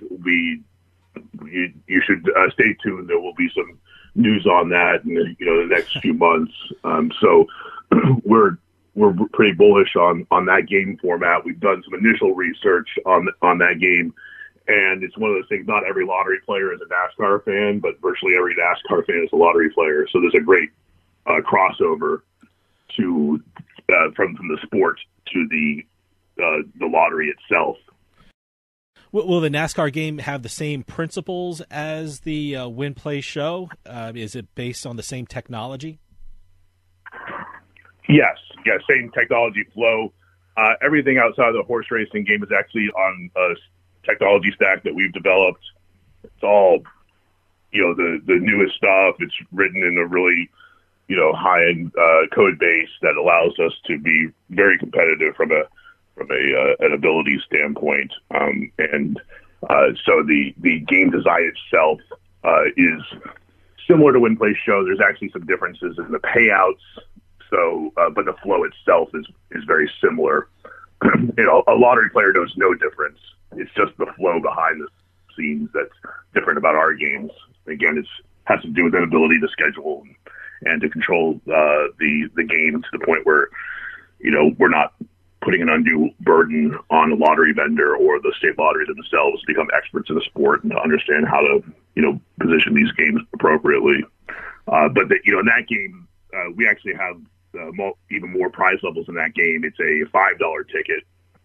you should stay tuned. There will be some news on that in the next few months. So we're pretty bullish on that game format. We've done some initial research on that game, and it's one of those things. Not every lottery player is a NASCAR fan, but virtually every NASCAR fan is a lottery player. So there's a great crossover from the sport to the lottery itself. Will the NASCAR game have the same principles as the Win Play Show? Is it based on the same technology? Yes, same technology flow. Everything outside of the horse racing game is actually on a technology stack that we've developed. It's all, the newest stuff. It's written in a really, high-end code base that allows us to be very competitive from an ability standpoint. So the game design itself is similar to Win Play Show. There's actually some differences in the payouts. So, but the flow itself is very similar. A lottery player knows no difference. It's just the flow behind the scenes that's different about our games. Again, it has to do with an ability to schedule and to control the game to the point where we're not putting an undue burden on a lottery vendor or the state lottery themselves to become experts in the sport and to understand how to position these games appropriately. But in that game, we actually have even more prize levels in that game. It's a $5 ticket,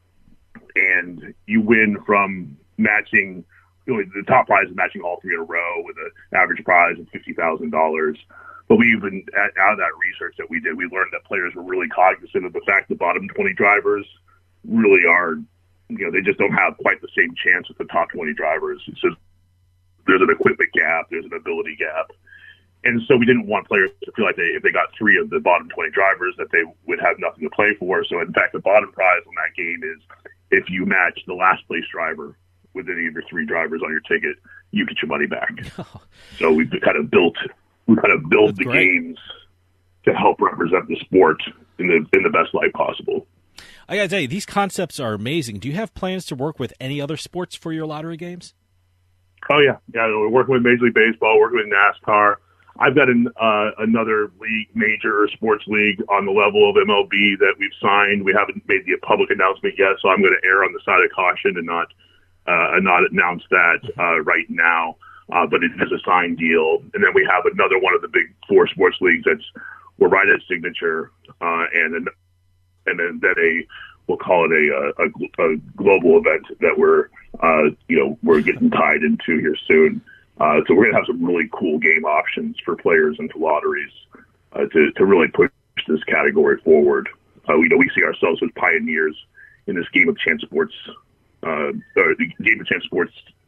and you win from matching. The top prize is matching all 3 in a row with an average prize of $50,000. But we even, out of that research that we did, we learned that players were really cognizant of the fact the bottom 20 drivers really are, they just don't have quite the same chance with the top 20 drivers. It's just, there's an equipment gap, there's an ability gap. And so we didn't want players to feel like if they got 3 of the bottom 20 drivers that they would have nothing to play for. So in fact, the bottom prize on that game is if you match the last place driver with any of your 3 drivers on your ticket, you get your money back. So we've kind of built the games to help represent the sport in the best light possible. I gotta tell you, these concepts are amazing. Do you have plans to work with any other sports for your lottery games? Oh yeah. We're working with Major League Baseball, working with NASCAR. I've got another league, major sports league on the level of MLB that we've signed. We haven't made the public announcement yet, so I'm going to err on the side of caution and not announce that right now. But it is a signed deal. And then we have another one of the big 4 sports leagues we're right at signature, and then we'll call it a global event that we're getting tied into here soon. So we're going to have some really cool game options for players into lotteries to really push this category forward. We see ourselves as pioneers in this game of chance sports, or the game of chance sports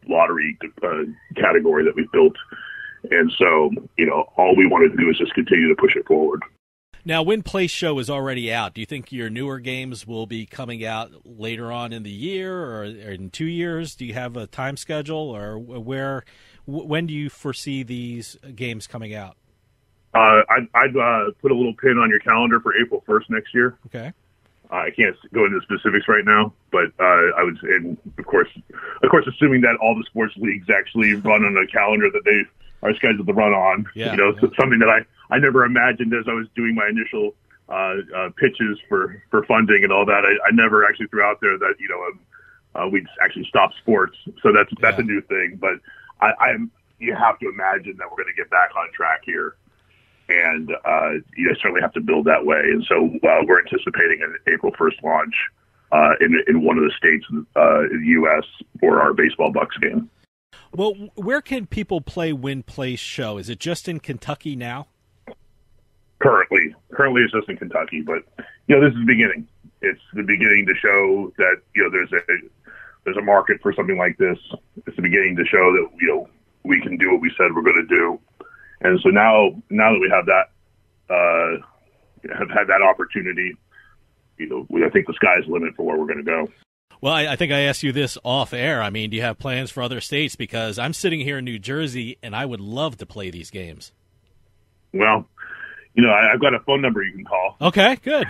lottery category that we've built. And so, all we want to do is just continue to push it forward. Now, Win Play Show is already out. Do you think your newer games will be coming out later on in the year or in 2 years? Do you have a time schedule, or when do you foresee these games coming out? I'd put a little pin on your calendar for April 1st next year. Okay. I can't go into specifics right now, but I would, and of course, assuming that all the sports leagues actually run on a calendar that they are scheduled to run on. Yeah, something that I never imagined as I was doing my initial pitches for funding and all that. I never actually threw out there that we'd actually stop sports. So that's a new thing. But you have to imagine that we're going to get back on track here. And you certainly have to build that way. And so we're anticipating an April 1st launch in one of the states in the U.S. for our baseball Bucks game. Well, where can people play Win Play Show? Is it just in Kentucky now? Currently it's just in Kentucky, but this is the beginning. It's the beginning to show that there's a market for something like this. It's the beginning to show that we can do what we said we're going to do. And so now that we have that, have had that opportunity, I think the sky's the limit for where we're going to go. Well, I think I asked you this off air. I mean, do you have plans for other states? Because I'm sitting here in New Jersey, and I would love to play these games. Well, I've got a phone number you can call. Okay, good.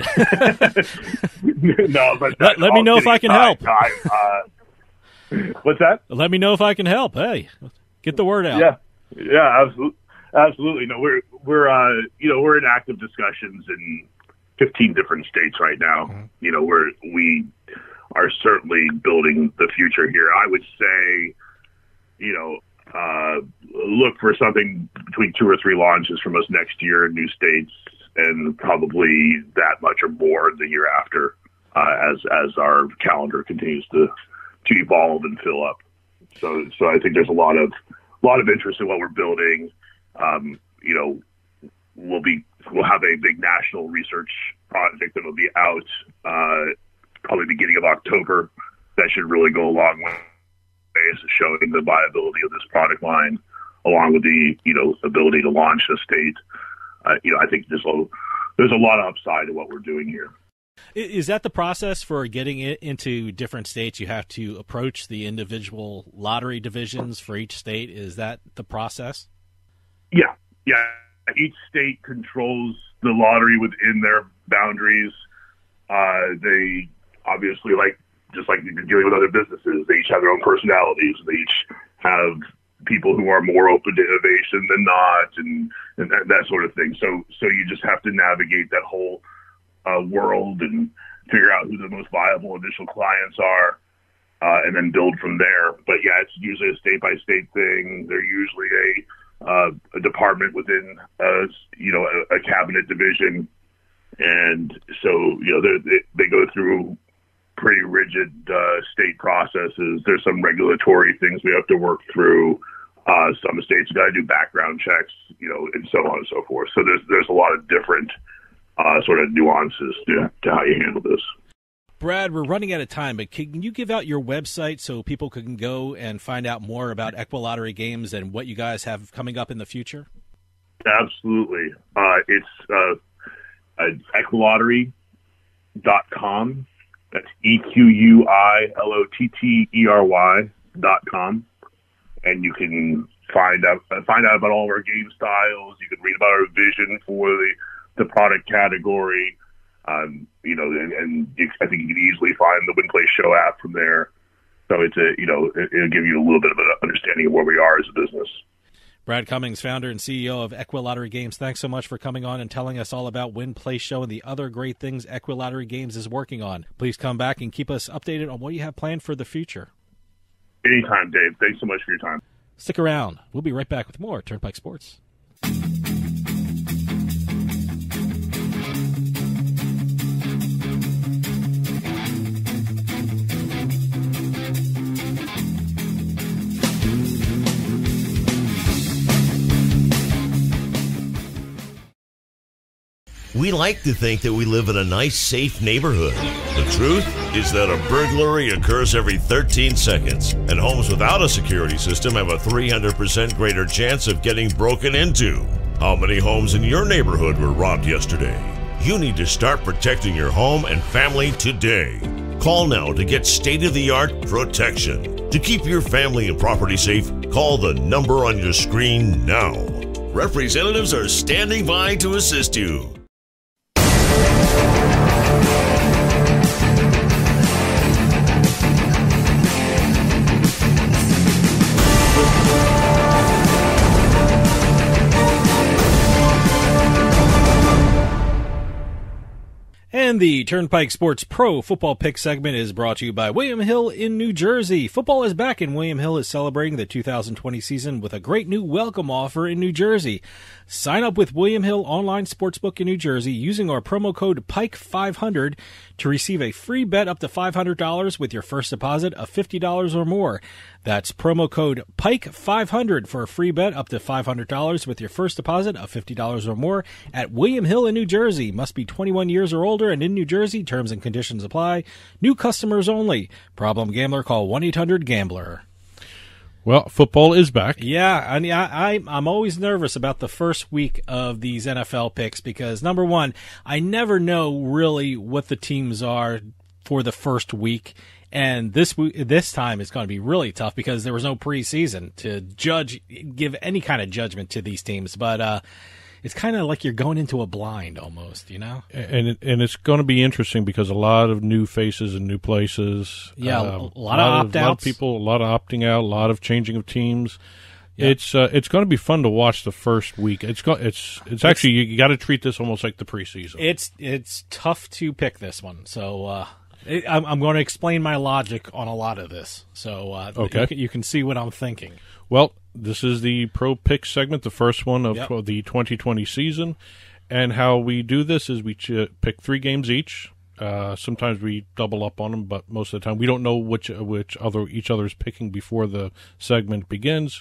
No, but let me know if I can help. What's that? Let me know if I can help. Hey, get the word out. Yeah, absolutely. No, we're in active discussions in 15 different states right now. Mm-hmm. We are certainly building the future here. I would say, look for something between 2 or 3 launches from us next year in new states, and probably that much or more the year after, as our calendar continues to evolve and fill up. So I think there's a lot of interest in what we're building. We'll have a big national research project that'll be out probably beginning of October. That should really go a long way to showing the viability of this product line, along with the ability to launch a state. I think there's a lot of upside to what we're doing here. Is that the process for getting it into different states? You have to approach the individual lottery divisions for each state. Is that the process? Yeah. Each state controls the lottery within their boundaries. They obviously, just like you're dealing with other businesses, they each have their own personalities. They each have people who are more open to innovation than not, and that sort of thing. So you just have to navigate that whole world and figure out who the most viable initial clients are, and then build from there. But yeah, it's usually a state-by-state thing. They're usually a department within a cabinet division, and so they go through pretty rigid state processes. There's some regulatory things we have to work through. Some states got to do background checks, and so on and so forth. So there's a lot of different sort of nuances to how you handle this. Brad, we're running out of time, but can you give out your website so people can go and find out more about EquiLottery Games and what you guys have coming up in the future? Absolutely. It's EquiLottery.com. That's EquiLottery.com. And you can find out about all of our game styles. You can read about our vision for the product category. I think you can easily find the Win Play Show app from there. So it'll give you a little bit of an understanding of where we are as a business. Brad Cummings, founder and CEO of EquiLottery Games, thanks so much for coming on and telling us all about Win Play Show and the other great things EquiLottery Games is working on. Please come back and keep us updated on what you have planned for the future. Anytime, Dave. Thanks so much for your time. Stick around. We'll be right back with more Turnpike Sports. We like to think that we live in a nice, safe neighborhood. The truth is that a burglary occurs every 13 seconds, and homes without a security system have a 300% greater chance of getting broken into. How many homes in your neighborhood were robbed yesterday? You need to start protecting your home and family today. Call now to get state-of-the-art protection. To keep your family and property safe, call the number on your screen now. Representatives are standing by to assist you. And the Turnpike Sports Pro Football Pick segment is brought to you by William Hill in New Jersey. Football is back, and William Hill is celebrating the 2020 season with a great new welcome offer in New Jersey. Sign up with William Hill Online Sportsbook in New Jersey using our promo code PIKE500 to receive a free bet up to $500 with your first deposit of $50 or more. That's promo code PIKE500 for a free bet up to $500 with your first deposit of $50 or more at William Hill in New Jersey. Must be 21 years or older and in New Jersey. Terms and conditions apply. New customers only. Problem gambler, call 1-800-GAMBLER. Well, football is back. Yeah, I'm always nervous about the first week of these NFL picks because, number one, I never know really what the teams are for the first week. And this time it's going to be really tough because there was no preseason to give any kind of judgment to these teams. But it's kind of like you're going into a blind almost, you know? And it's going to be interesting because a lot of new faces and new places. Yeah, a lot of opt-outs. A lot of people, a lot of opting out, a lot of changing of teams. Yeah. It's going to be fun to watch the first week. It's actually, you got to treat this almost like the preseason. It's tough to pick this one. So I'm going to explain my logic on a lot of this. So okay. You can see what I'm thinking. Well, this is the Pro Pick segment, the first one of the 2020 season. And how we do this is we pick 3 games each. Sometimes we double up on them, but most of the time we don't know which each other's picking before the segment begins.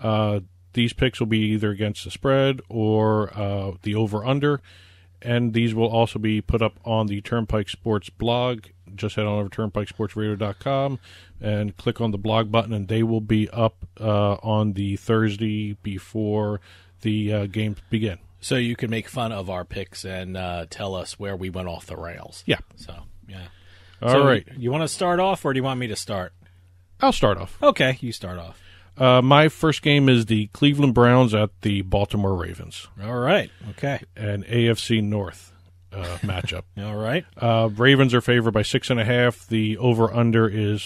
These picks will be either against the spread or the over-under. And these will also be put up on the Turnpike Sports blog. Just head on over to turnpikesportsradio.com and click on the blog button, and they will be up on the Thursday before the games begin. So you can make fun of our picks and tell us where we went off the rails. Yeah. So, yeah. All right. You want to start off, or do you want me to start? I'll start off. Okay, you start off. My first game is the Cleveland Browns at the Baltimore Ravens. All right. Okay. An AFC North matchup. All right. Ravens are favored by 6.5. The over/under is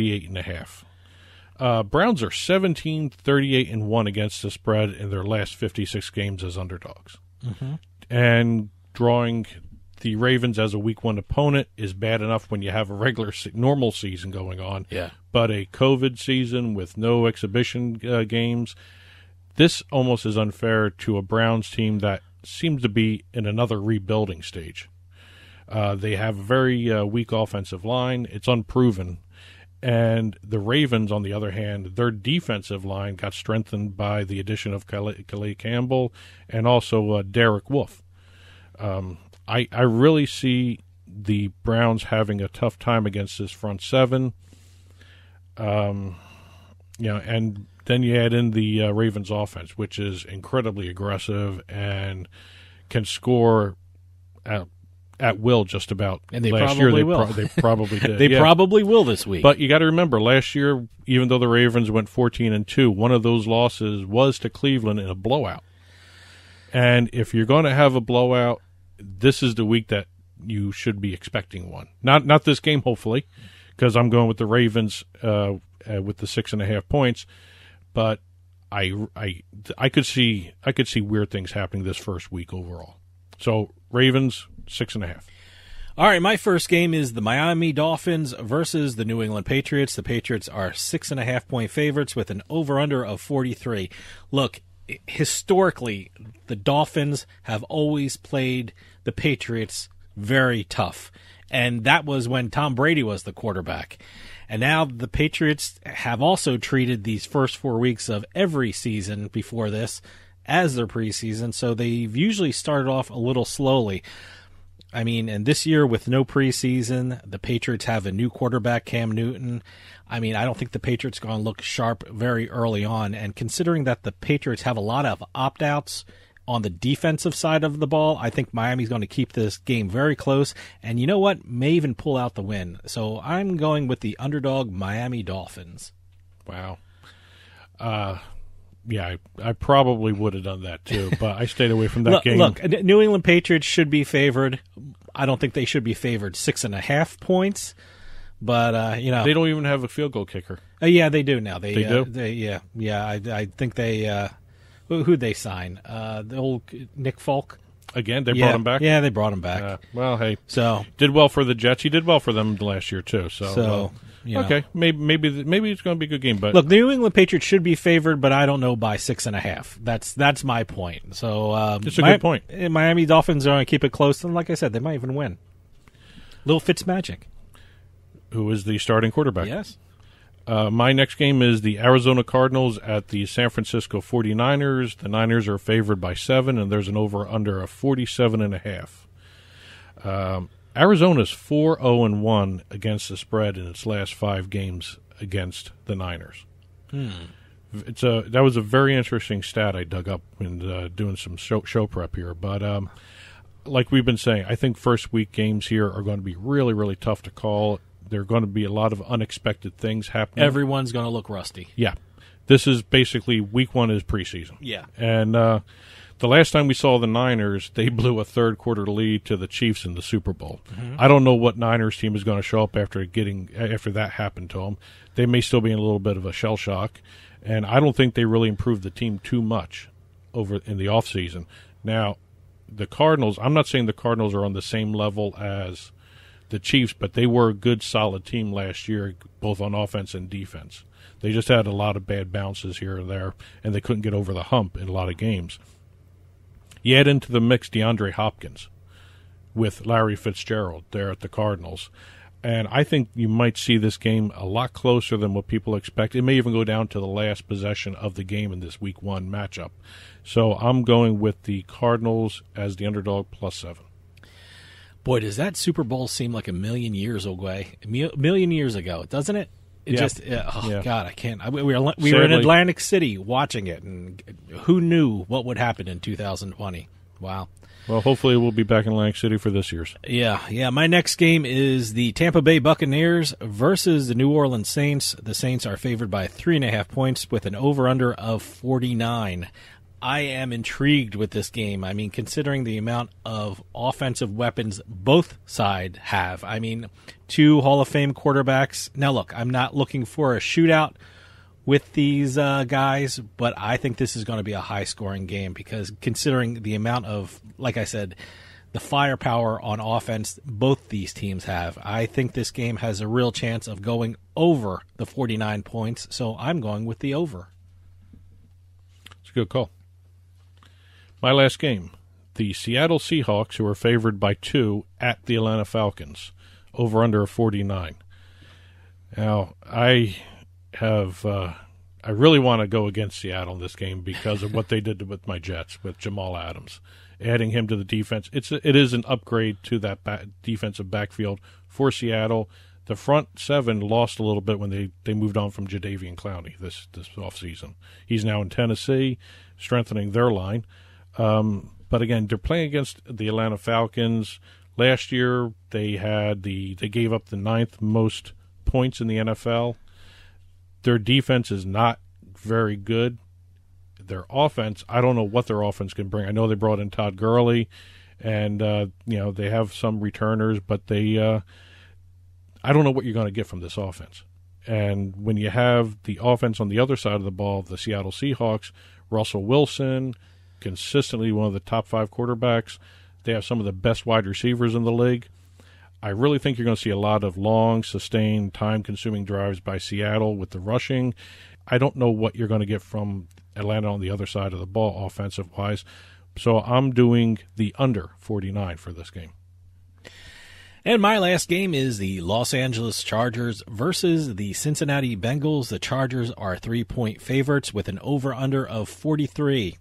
48.5. Browns are 17-38-1 against the spread in their last 56 games as underdogs. Mm-hmm. And drawing the Ravens as a Week 1 opponent is bad enough when you have a normal season going on. Yeah. But a COVID season with no exhibition games, this almost is unfair to a Browns team that seems to be in another rebuilding stage. They have a very weak offensive line. It's unproven. And the Ravens, on the other hand, their defensive line got strengthened by the addition of Calais Campbell and also Derek Wolfe. I really see the Browns having a tough time against this front seven. And then you add in the Ravens offense, which is incredibly aggressive and can score at will just about. And they last probably year, will. They probably did. They probably will this week. But you got to remember, last year, even though the Ravens went 14-2, one of those losses was to Cleveland in a blowout. And if you're going to have a blowout, this is the week that you should be expecting one. Not this game, hopefully, because I'm going with the Ravens with the 6.5 points. But I could see weird things happening this first week overall. So Ravens 6.5. All right, my first game is the Miami Dolphins versus the New England Patriots. The Patriots are 6.5-point favorites with an over/under of 43. Look, historically, the Dolphins have always played the Patriots very tough, and that was when Tom Brady was the quarterback. And now the Patriots have also treated these first 4 weeks of every season before this as their preseason, so they've usually started off a little slowly. I mean, and this year with no preseason, the Patriots have a new quarterback, Cam Newton. I mean, I don't think the Patriots are going to look sharp very early on. And considering that the Patriots have a lot of opt-outs on the defensive side of the ball, I think Miami's going to keep this game very close. And you know what? May even pull out the win. So I'm going with the underdog Miami Dolphins. Wow. Yeah, I probably would have done that too, but I stayed away from that game. Look, New England Patriots should be favored. I don't think they should be favored 6.5 points, but you know, they don't even have a field goal kicker. Yeah, they do now. They do. I think they. Who'd they sign? The old Nick Folk. Again, they brought him back. Yeah, they brought him back. Well, hey, so did well for the Jets. He did well for them last year too. So. You know. Okay, maybe it's going to be a good game. But look, the New England Patriots should be favored, but I don't know by 6.5. That's my point. So it's a good point. Miami Dolphins are going to keep it close, and like I said, they might even win. Little Fitzmagic, who is the starting quarterback? Yes. My next game is the Arizona Cardinals at the San Francisco 49ers. The Niners are favored by 7, and there's an over/under of 47.5. Arizona's 4-0-1 against the spread in its last 5 games against the Niners. That was a very interesting stat I dug up in doing some show prep here. But like we've been saying, I think first week games here are going to be really, really tough to call. There are going to be a lot of unexpected things happening. Everyone's going to look rusty. Yeah. This is basically week 1 is preseason. Yeah. And the last time we saw the Niners, they blew a third-quarter lead to the Chiefs in the Super Bowl. Mm-hmm. I don't know what Niners team is going to show up after that happened to them. They may still be in a little bit of a shell shock, and I don't think they really improved the team too much over in the offseason. Now, the Cardinals, I'm not saying the Cardinals are on the same level as the Chiefs, but they were a good, solid team last year, both on offense and defense. They just had a lot of bad bounces here and there, and they couldn't get over the hump in a lot of games. You add into the mix DeAndre Hopkins with Larry Fitzgerald there at the Cardinals. And I think you might see this game a lot closer than what people expect. It may even go down to the last possession of the game in this Week 1 matchup. So I'm going with the Cardinals as the underdog +7. Boy, does that Super Bowl seem like a million years away? A million years ago, doesn't it? God, I can't. We were in Atlantic City watching it, and who knew what would happen in 2020? Wow. Well, hopefully we'll be back in Atlantic City for this year's. Yeah. My next game is the Tampa Bay Buccaneers versus the New Orleans Saints. The Saints are favored by 3.5 points with an over/under of 49. I am intrigued with this game. I mean, considering the amount of offensive weapons both sides have. I mean, 2 Hall of Fame quarterbacks. Now, look, I'm not looking for a shootout with these guys, but I think this is going to be a high-scoring game because considering the amount of, like I said, the firepower on offense both these teams have, I think this game has a real chance of going over the 49 points, so I'm going with the over. It's a good call. My last game, the Seattle Seahawks, who are favored by 2 at the Atlanta Falcons, over under of 49. Now, I really want to go against Seattle in this game because of what they did with my Jets, with Jamal Adams. Adding him to the defense, it is an upgrade to that defensive backfield for Seattle. The front 7 lost a little bit when they moved on from Jadeveon Clowney this offseason. He's now in Tennessee, strengthening their line. But again, they're playing against the Atlanta Falcons. Last year, they gave up the 9th most points in the NFL. Their defense is not very good. Their offense, I don't know what their offense can bring. I know they brought in Todd Gurley, and they have some returners, but I don't know what you're going to get from this offense. And when you have the offense on the other side of the ball, the Seattle Seahawks, Russell Wilson, consistently one of the top 5 quarterbacks. They have some of the best wide receivers in the league. I really think you're going to see a lot of long, sustained, time-consuming drives by Seattle with the rushing. I don't know what you're going to get from Atlanta on the other side of the ball offensive-wise. So I'm doing the under 49 for this game. And my last game is the Los Angeles Chargers versus the Cincinnati Bengals. The Chargers are 3-point favorites with an over-under of 43.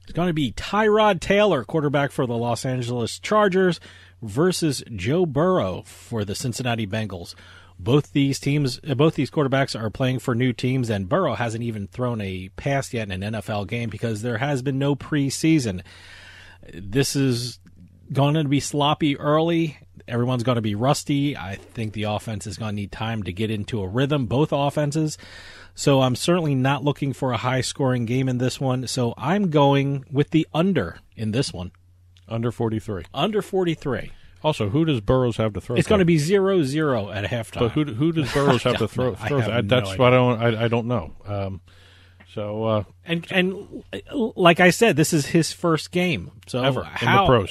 It's going to be Tyrod Taylor, quarterback for the Los Angeles Chargers, versus Joe Burrow for the Cincinnati Bengals. Both these quarterbacks are playing for new teams, and Burrow hasn't even thrown a pass yet in an NFL game because there has been no preseason. This is going to be sloppy early. Everyone's going to be rusty. I think the offense is going to need time to get into a rhythm, both offenses. So I'm certainly not looking for a high-scoring game in this one. So I'm going with the under in this one. Under 43. Under 43. Also, who does Burrows have to throw? It's going to be 0-0 at halftime. But who does Burrows have to throw? That's what I don't know. And like I said, this is his first game. So ever in the pros.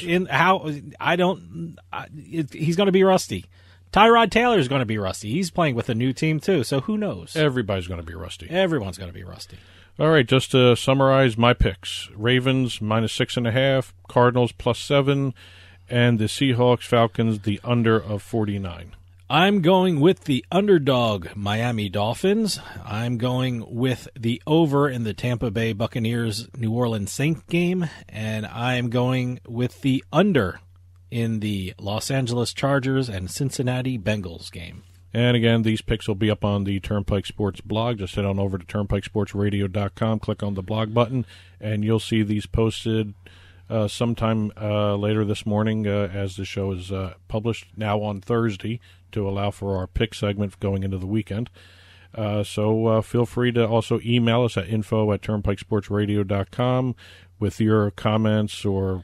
He's going to be rusty. Tyrod Taylor is going to be rusty. He's playing with a new team too. So who knows? Everybody's going to be rusty. Everyone's going to be rusty. All right, just to summarize my picks: Ravens -6.5, Cardinals +7, and the Seahawks Falcons the under of 49. I'm going with the underdog Miami Dolphins. I'm going with the over in the Tampa Bay Buccaneers New Orleans Saints game, and I'm going with the under in the Los Angeles Chargers and Cincinnati Bengals game. And again, these picks will be up on the Turnpike Sports blog. Just head on over to turnpikesportsradio.com, click on the blog button, and you'll see these posted sometime later this morning as the show is published now on Thursday to allow for our pick segment going into the weekend. So feel free to also email us at info@turnpikesportsradio.com with your comments or,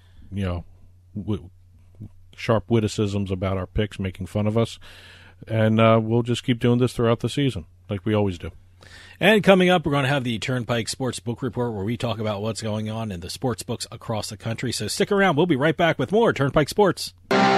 sharp witticisms about our picks, making fun of us. And we'll just keep doing this throughout the season, like we always do. And coming up, we're going to have the Turnpike Sports Book Report, where we talk about what's going on in the sports books across the country. So stick around. We'll be right back with more Turnpike Sports.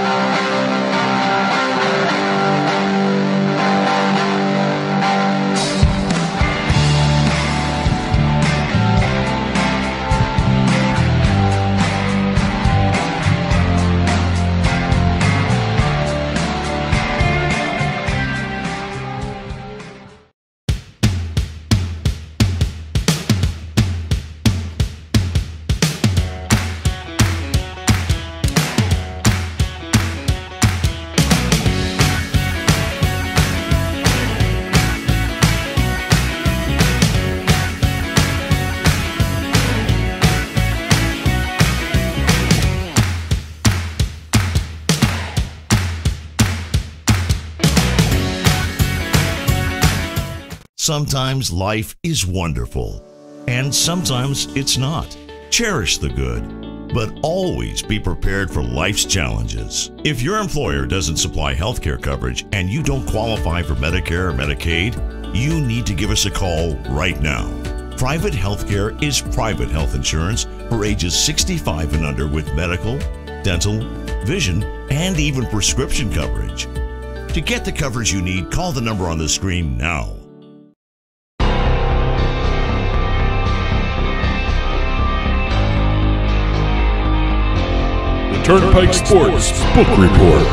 Sometimes life is wonderful, and sometimes it's not. Cherish the good, but always be prepared for life's challenges. If your employer doesn't supply health care coverage and you don't qualify for Medicare or Medicaid, you need to give us a call right now. Private health care is private health insurance for ages 65 and under with medical, dental, vision, and even prescription coverage. To get the coverage you need, call the number on the screen now. Turnpike Sports Book Report.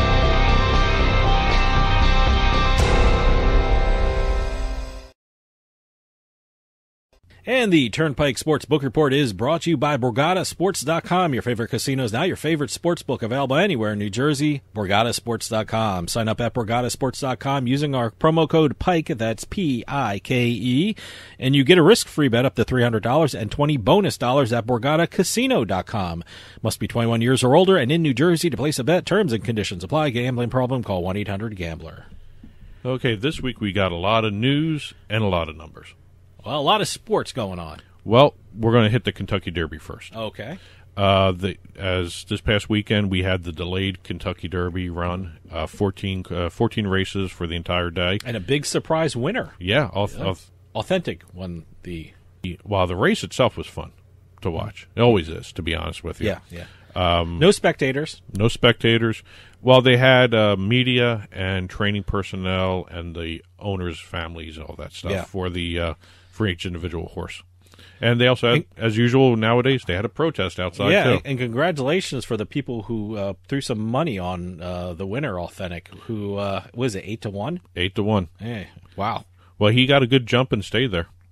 And the Turnpike Sports Book Report is brought to you by BorgataSports.com, your favorite casinos, now your favorite sports book, available anywhere in New Jersey, BorgataSports.com. Sign up at BorgataSports.com using our promo code PIKE, that's P-I-K-E, and you get a risk-free bet up to $300 and 20 bonus dollars at BorgataCasino.com. Must be 21 years or older and in New Jersey to place a bet. Terms and conditions apply. Gambling problem? Call 1-800-GAMBLER. Okay, this week we got a lot of news and a lot of numbers. Well, a lot of sports going on. Well, we're going to hit the Kentucky Derby first. Okay. As this past weekend, we had the delayed Kentucky Derby run, 14 races for the entire day. And a big surprise winner. Yeah. Authentic won While the race itself was fun to watch. It always is, to be honest with you. Yeah. No spectators. No spectators. Well, they had media and training personnel and the owners' families and all that stuff for each individual horse. And they also had, as usual nowadays, they had a protest outside, too. Yeah, and congratulations for the people who threw some money on the winner, Authentic, who, was it 8-1? 8-1. Hey, wow. Well, he got a good jump and stayed there.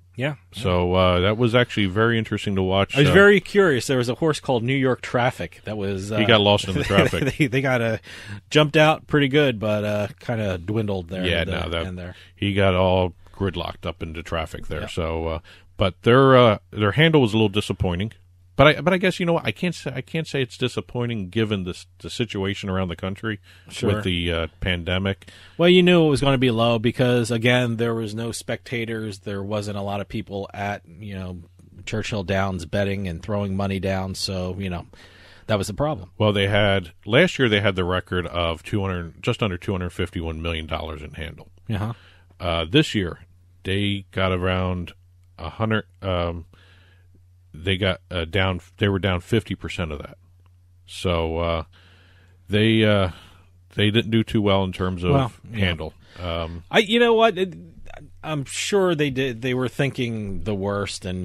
Yeah. So that was actually very interesting to watch. I was very curious. There was a horse called New York Traffic that was... he got lost in the traffic. they got jumped out pretty good, but kind of dwindled there. Yeah, he got all gridlocked up into traffic there. Yeah. So, but their handle was a little disappointing. But I guess, you know what, I can't say it's disappointing given the situation around the country with the pandemic. Well, you knew it was going to be low because, again, there was no spectators. There wasn't a lot of people at, Churchill Downs betting and throwing money down. So, that was the problem. Well, last year they had the record of just under $251 million in handle. Uh-huh. This year they got around 100. They got down. They were down 50% of that. So they didn't do too well in terms of handle. You know what? I'm sure they did. They were thinking the worst, and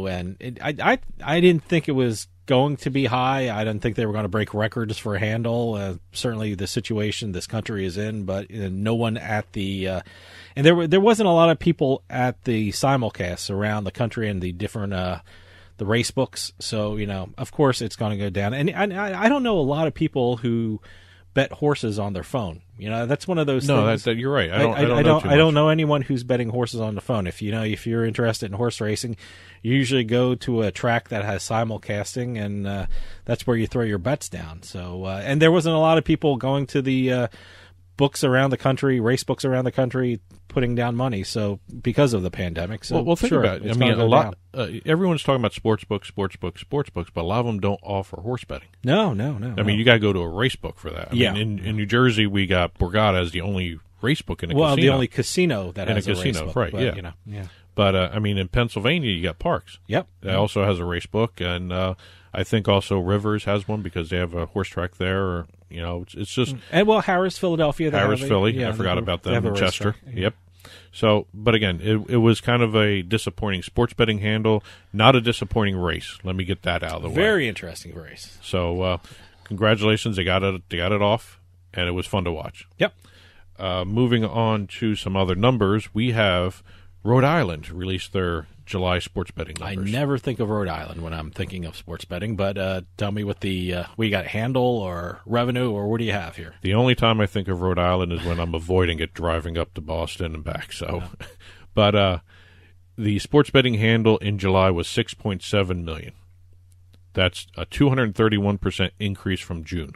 I didn't think it was going to be high. I didn't think they were going to break records for handle. Certainly, the situation this country is in, but no one at the and there wasn't a lot of people at the simulcasts around the country and the different. The race books, so of course it's going to go down. And I don't know a lot of people who bet horses on their phone. That's one of those things. No, you're right. I don't know anyone who's betting horses on the phone. If you're interested in horse racing, you usually go to a track that has simulcasting, and that's where you throw your bets down. So and there wasn't a lot of people going to the books around the country, race books around the country, putting down money. So because of the pandemic. So well, think about it. I mean, a lot. Everyone's talking about sports books, but a lot of them don't offer horse betting. No. I mean, you got to go to a race book for that. I mean, in New Jersey, we got Borgata as the only race book in a casino. Well, the only casino that has a casino, race book, right? But, yeah. But I mean, in Pennsylvania, you got Parks. Yep. That also has a race book, and I think also Rivers has one because they have a horse track there. Or, it's just and Harris, Philadelphia. Philly. I forgot about them. In Chester. Yep. So, but again, it was kind of a disappointing sports betting handle, not a disappointing race. Let me get that out of the way. Very interesting race. So, congratulations, they got it off, and it was fun to watch. Yep. Moving on to some other numbers, we have Rhode Island released their July sports betting numbers. I never think of Rhode Island when I'm thinking of sports betting, but tell me what we got, handle or revenue, or what do you have here? The only time I think of Rhode Island is when I'm avoiding it driving up to Boston and back. So, but the sports betting handle in July was 6.7 million. That's a 231% increase from June.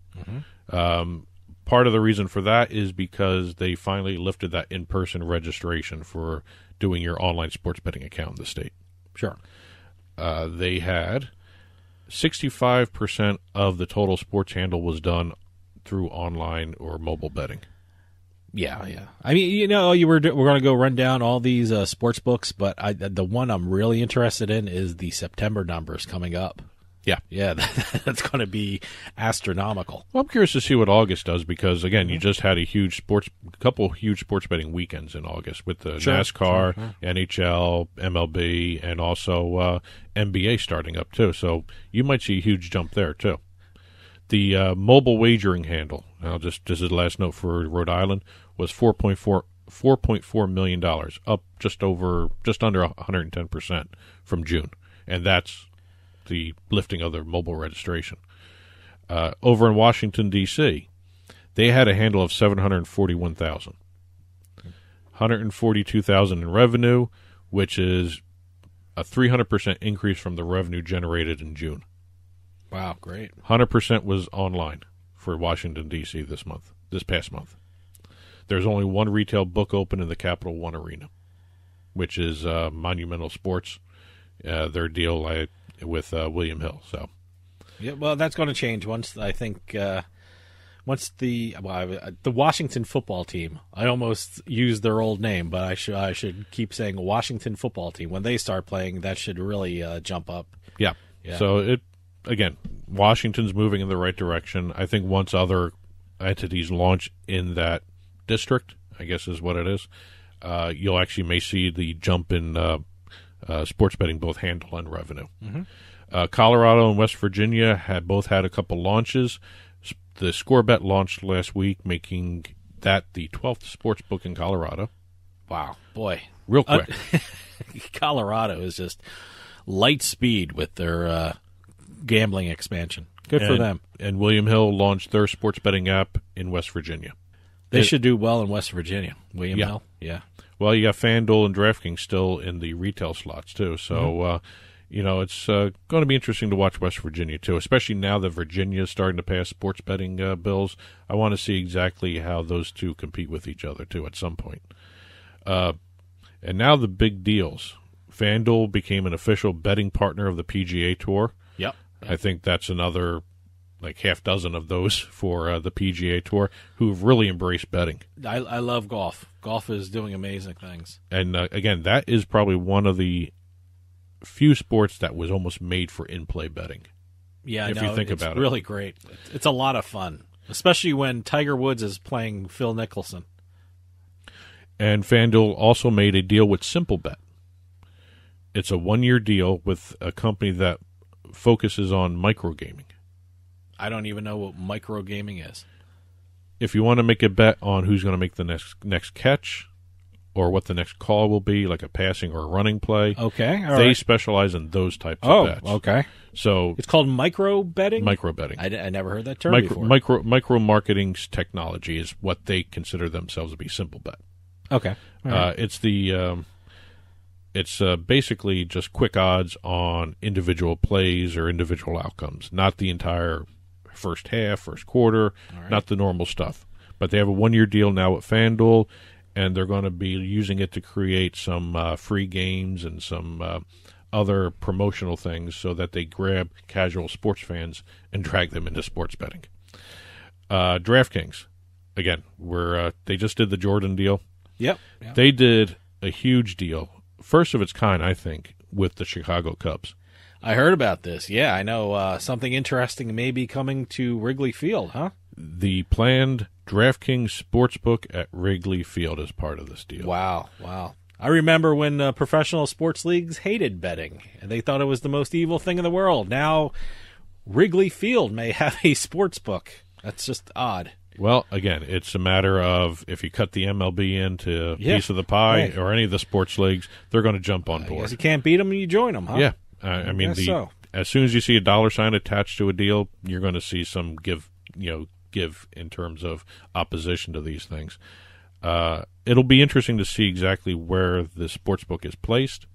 Mm-hmm. Part of the reason for that is because they finally lifted that in-person registration for doing your online sports betting account in the state. Sure. They had 65% of the total sports handle was done through online or mobile betting. Yeah. I mean, we're going to go run down all these sports books, but the one I'm really interested in is the September numbers coming up. Yeah, that's going to be astronomical. Well, I'm curious to see what August does because, again, you just had a couple huge sports betting weekends in August with the NASCAR, NHL, MLB, and also NBA starting up too. So you might see a huge jump there too. The mobile wagering handle, this is the last note for Rhode Island, was $4.4 million, up just under 110% from June, and that's the lifting of their mobile registration. Over in Washington, D.C., they had a handle of 741,000. 142,000 in revenue, which is a 300% increase from the revenue generated in June. Wow, great. 100% was online for Washington, D.C. this past month. There's only one retail book open in the Capital One Arena, which is Monumental Sports, their deal with William Hill. So, yeah, well, that's going to change once the Washington football team. I almost used their old name, but I should keep saying Washington football team. When they start playing, that should really jump up. Yeah. So Washington's moving in the right direction. I think once other entities launch in that district, I guess is what it is, you'll actually may see the jump in sports betting, both handle and revenue. Mm-hmm. Colorado and West Virginia both had a couple launches. The Score Bet launched last week, making that the 12th sports book in Colorado. Wow, boy. Real quick. Colorado is just light speed with their gambling expansion. Good for them. And William Hill launched their sports betting app in West Virginia. They should do well in West Virginia. William Hill? Yeah. Well, you got FanDuel and DraftKings still in the retail slots, too. So, it's going to be interesting to watch West Virginia, too, especially now that Virginia is starting to pass sports betting bills. I want to see exactly how those two compete with each other, too, at some point. And now the big deals. FanDuel became an official betting partner of the PGA Tour. Yep. I think that's another like half dozen of those for the PGA Tour who've really embraced betting. I love golf. Golf is doing amazing things. And again, that is probably one of the few sports that was almost made for in-play betting. Yeah, if you think about it. It's really great. It's a lot of fun, especially when Tiger Woods is playing Phil Mickelson. And FanDuel also made a deal with SimpleBet. It's a 1-year deal with a company that focuses on microgaming. I don't even know what microgaming is. If you want to make a bet on who's going to make the next catch or what the next call will be, like a passing or a running play, they specialize in those types of bets. Okay. So it's called micro betting? Micro betting. I never heard that term before. Micro marketing's technology is what they consider themselves to be SimpleBet. Okay. Right. It's basically just quick odds on individual plays or individual outcomes, not the entire first half, first quarter, not the normal stuff. But they have a 1-year deal now with FanDuel, and they're going to be using it to create some free games and some other promotional things so that they grab casual sports fans and drag them into sports betting. DraftKings, again, they just did the Jordan deal. Yep. They did a huge deal, first of its kind, I think, with the Chicago Cubs. I heard about this. Yeah, I know something interesting may be coming to Wrigley Field, huh? The planned DraftKings Sportsbook at Wrigley Field is part of this deal. Wow. I remember when professional sports leagues hated betting, and they thought it was the most evil thing in the world. Now, Wrigley Field may have a sportsbook. That's just odd. Well, again, it's a matter of if you cut the MLB into a piece of the pie or any of the sports leagues, they're going to jump on board. I guess you can't beat them and you join them, huh? Yeah. I mean, as soon as you see a dollar sign attached to a deal, you're going to see some give in terms of opposition to these things. It'll be interesting to see exactly where the sportsbook is placed.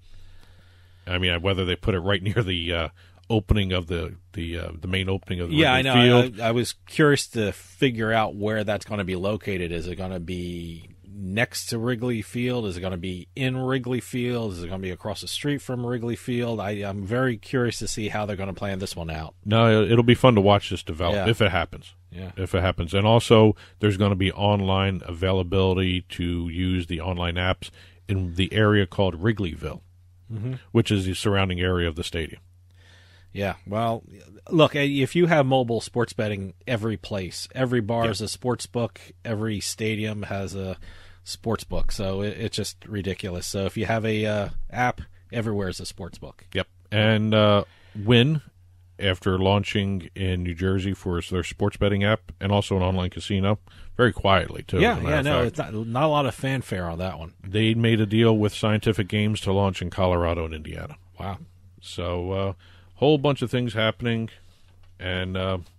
I mean, whether they put it right near the opening of the main opening of the I know. field. I was curious to figure out where that's going to be located. Is it going to be next to Wrigley Field? Is it going to be in Wrigley Field? Is it going to be across the street from Wrigley Field? I'm very curious to see how they're going to plan this one out. No, it'll be fun to watch this develop if it happens. Yeah. If it happens. And also, there's going to be online availability to use the online apps in the area called Wrigleyville, which is the surrounding area of the stadium. Yeah, well, look, if you have mobile sports betting every place, every bar is a sports book, every stadium has a sports book, so it's just ridiculous. So if you have a app, everywhere is a sports book. Yep. And Wynn, after launching in New Jersey for their sports betting app and also an online casino, very quietly, too. It's not a lot of fanfare on that one. They made a deal with Scientific Games to launch in Colorado and Indiana. Wow. So, whole bunch of things happening, and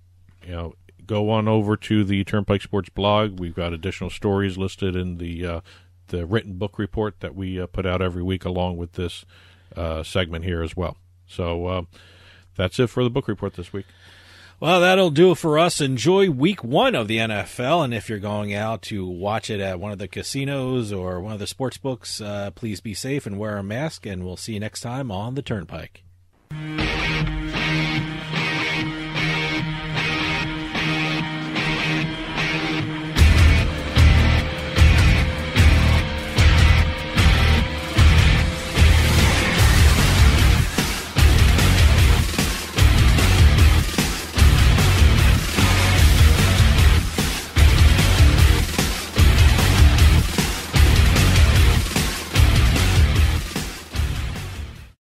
go on over to the Turnpike Sports blog. We've got additional stories listed in the written book report that we put out every week along with this segment here as well. So that's it for the book report this week. Well, that'll do it for us. Enjoy week 1 of the NFL, and if you're going out to watch it at one of the casinos or one of the sports books, please be safe and wear a mask, and we'll see you next time on the Turnpike.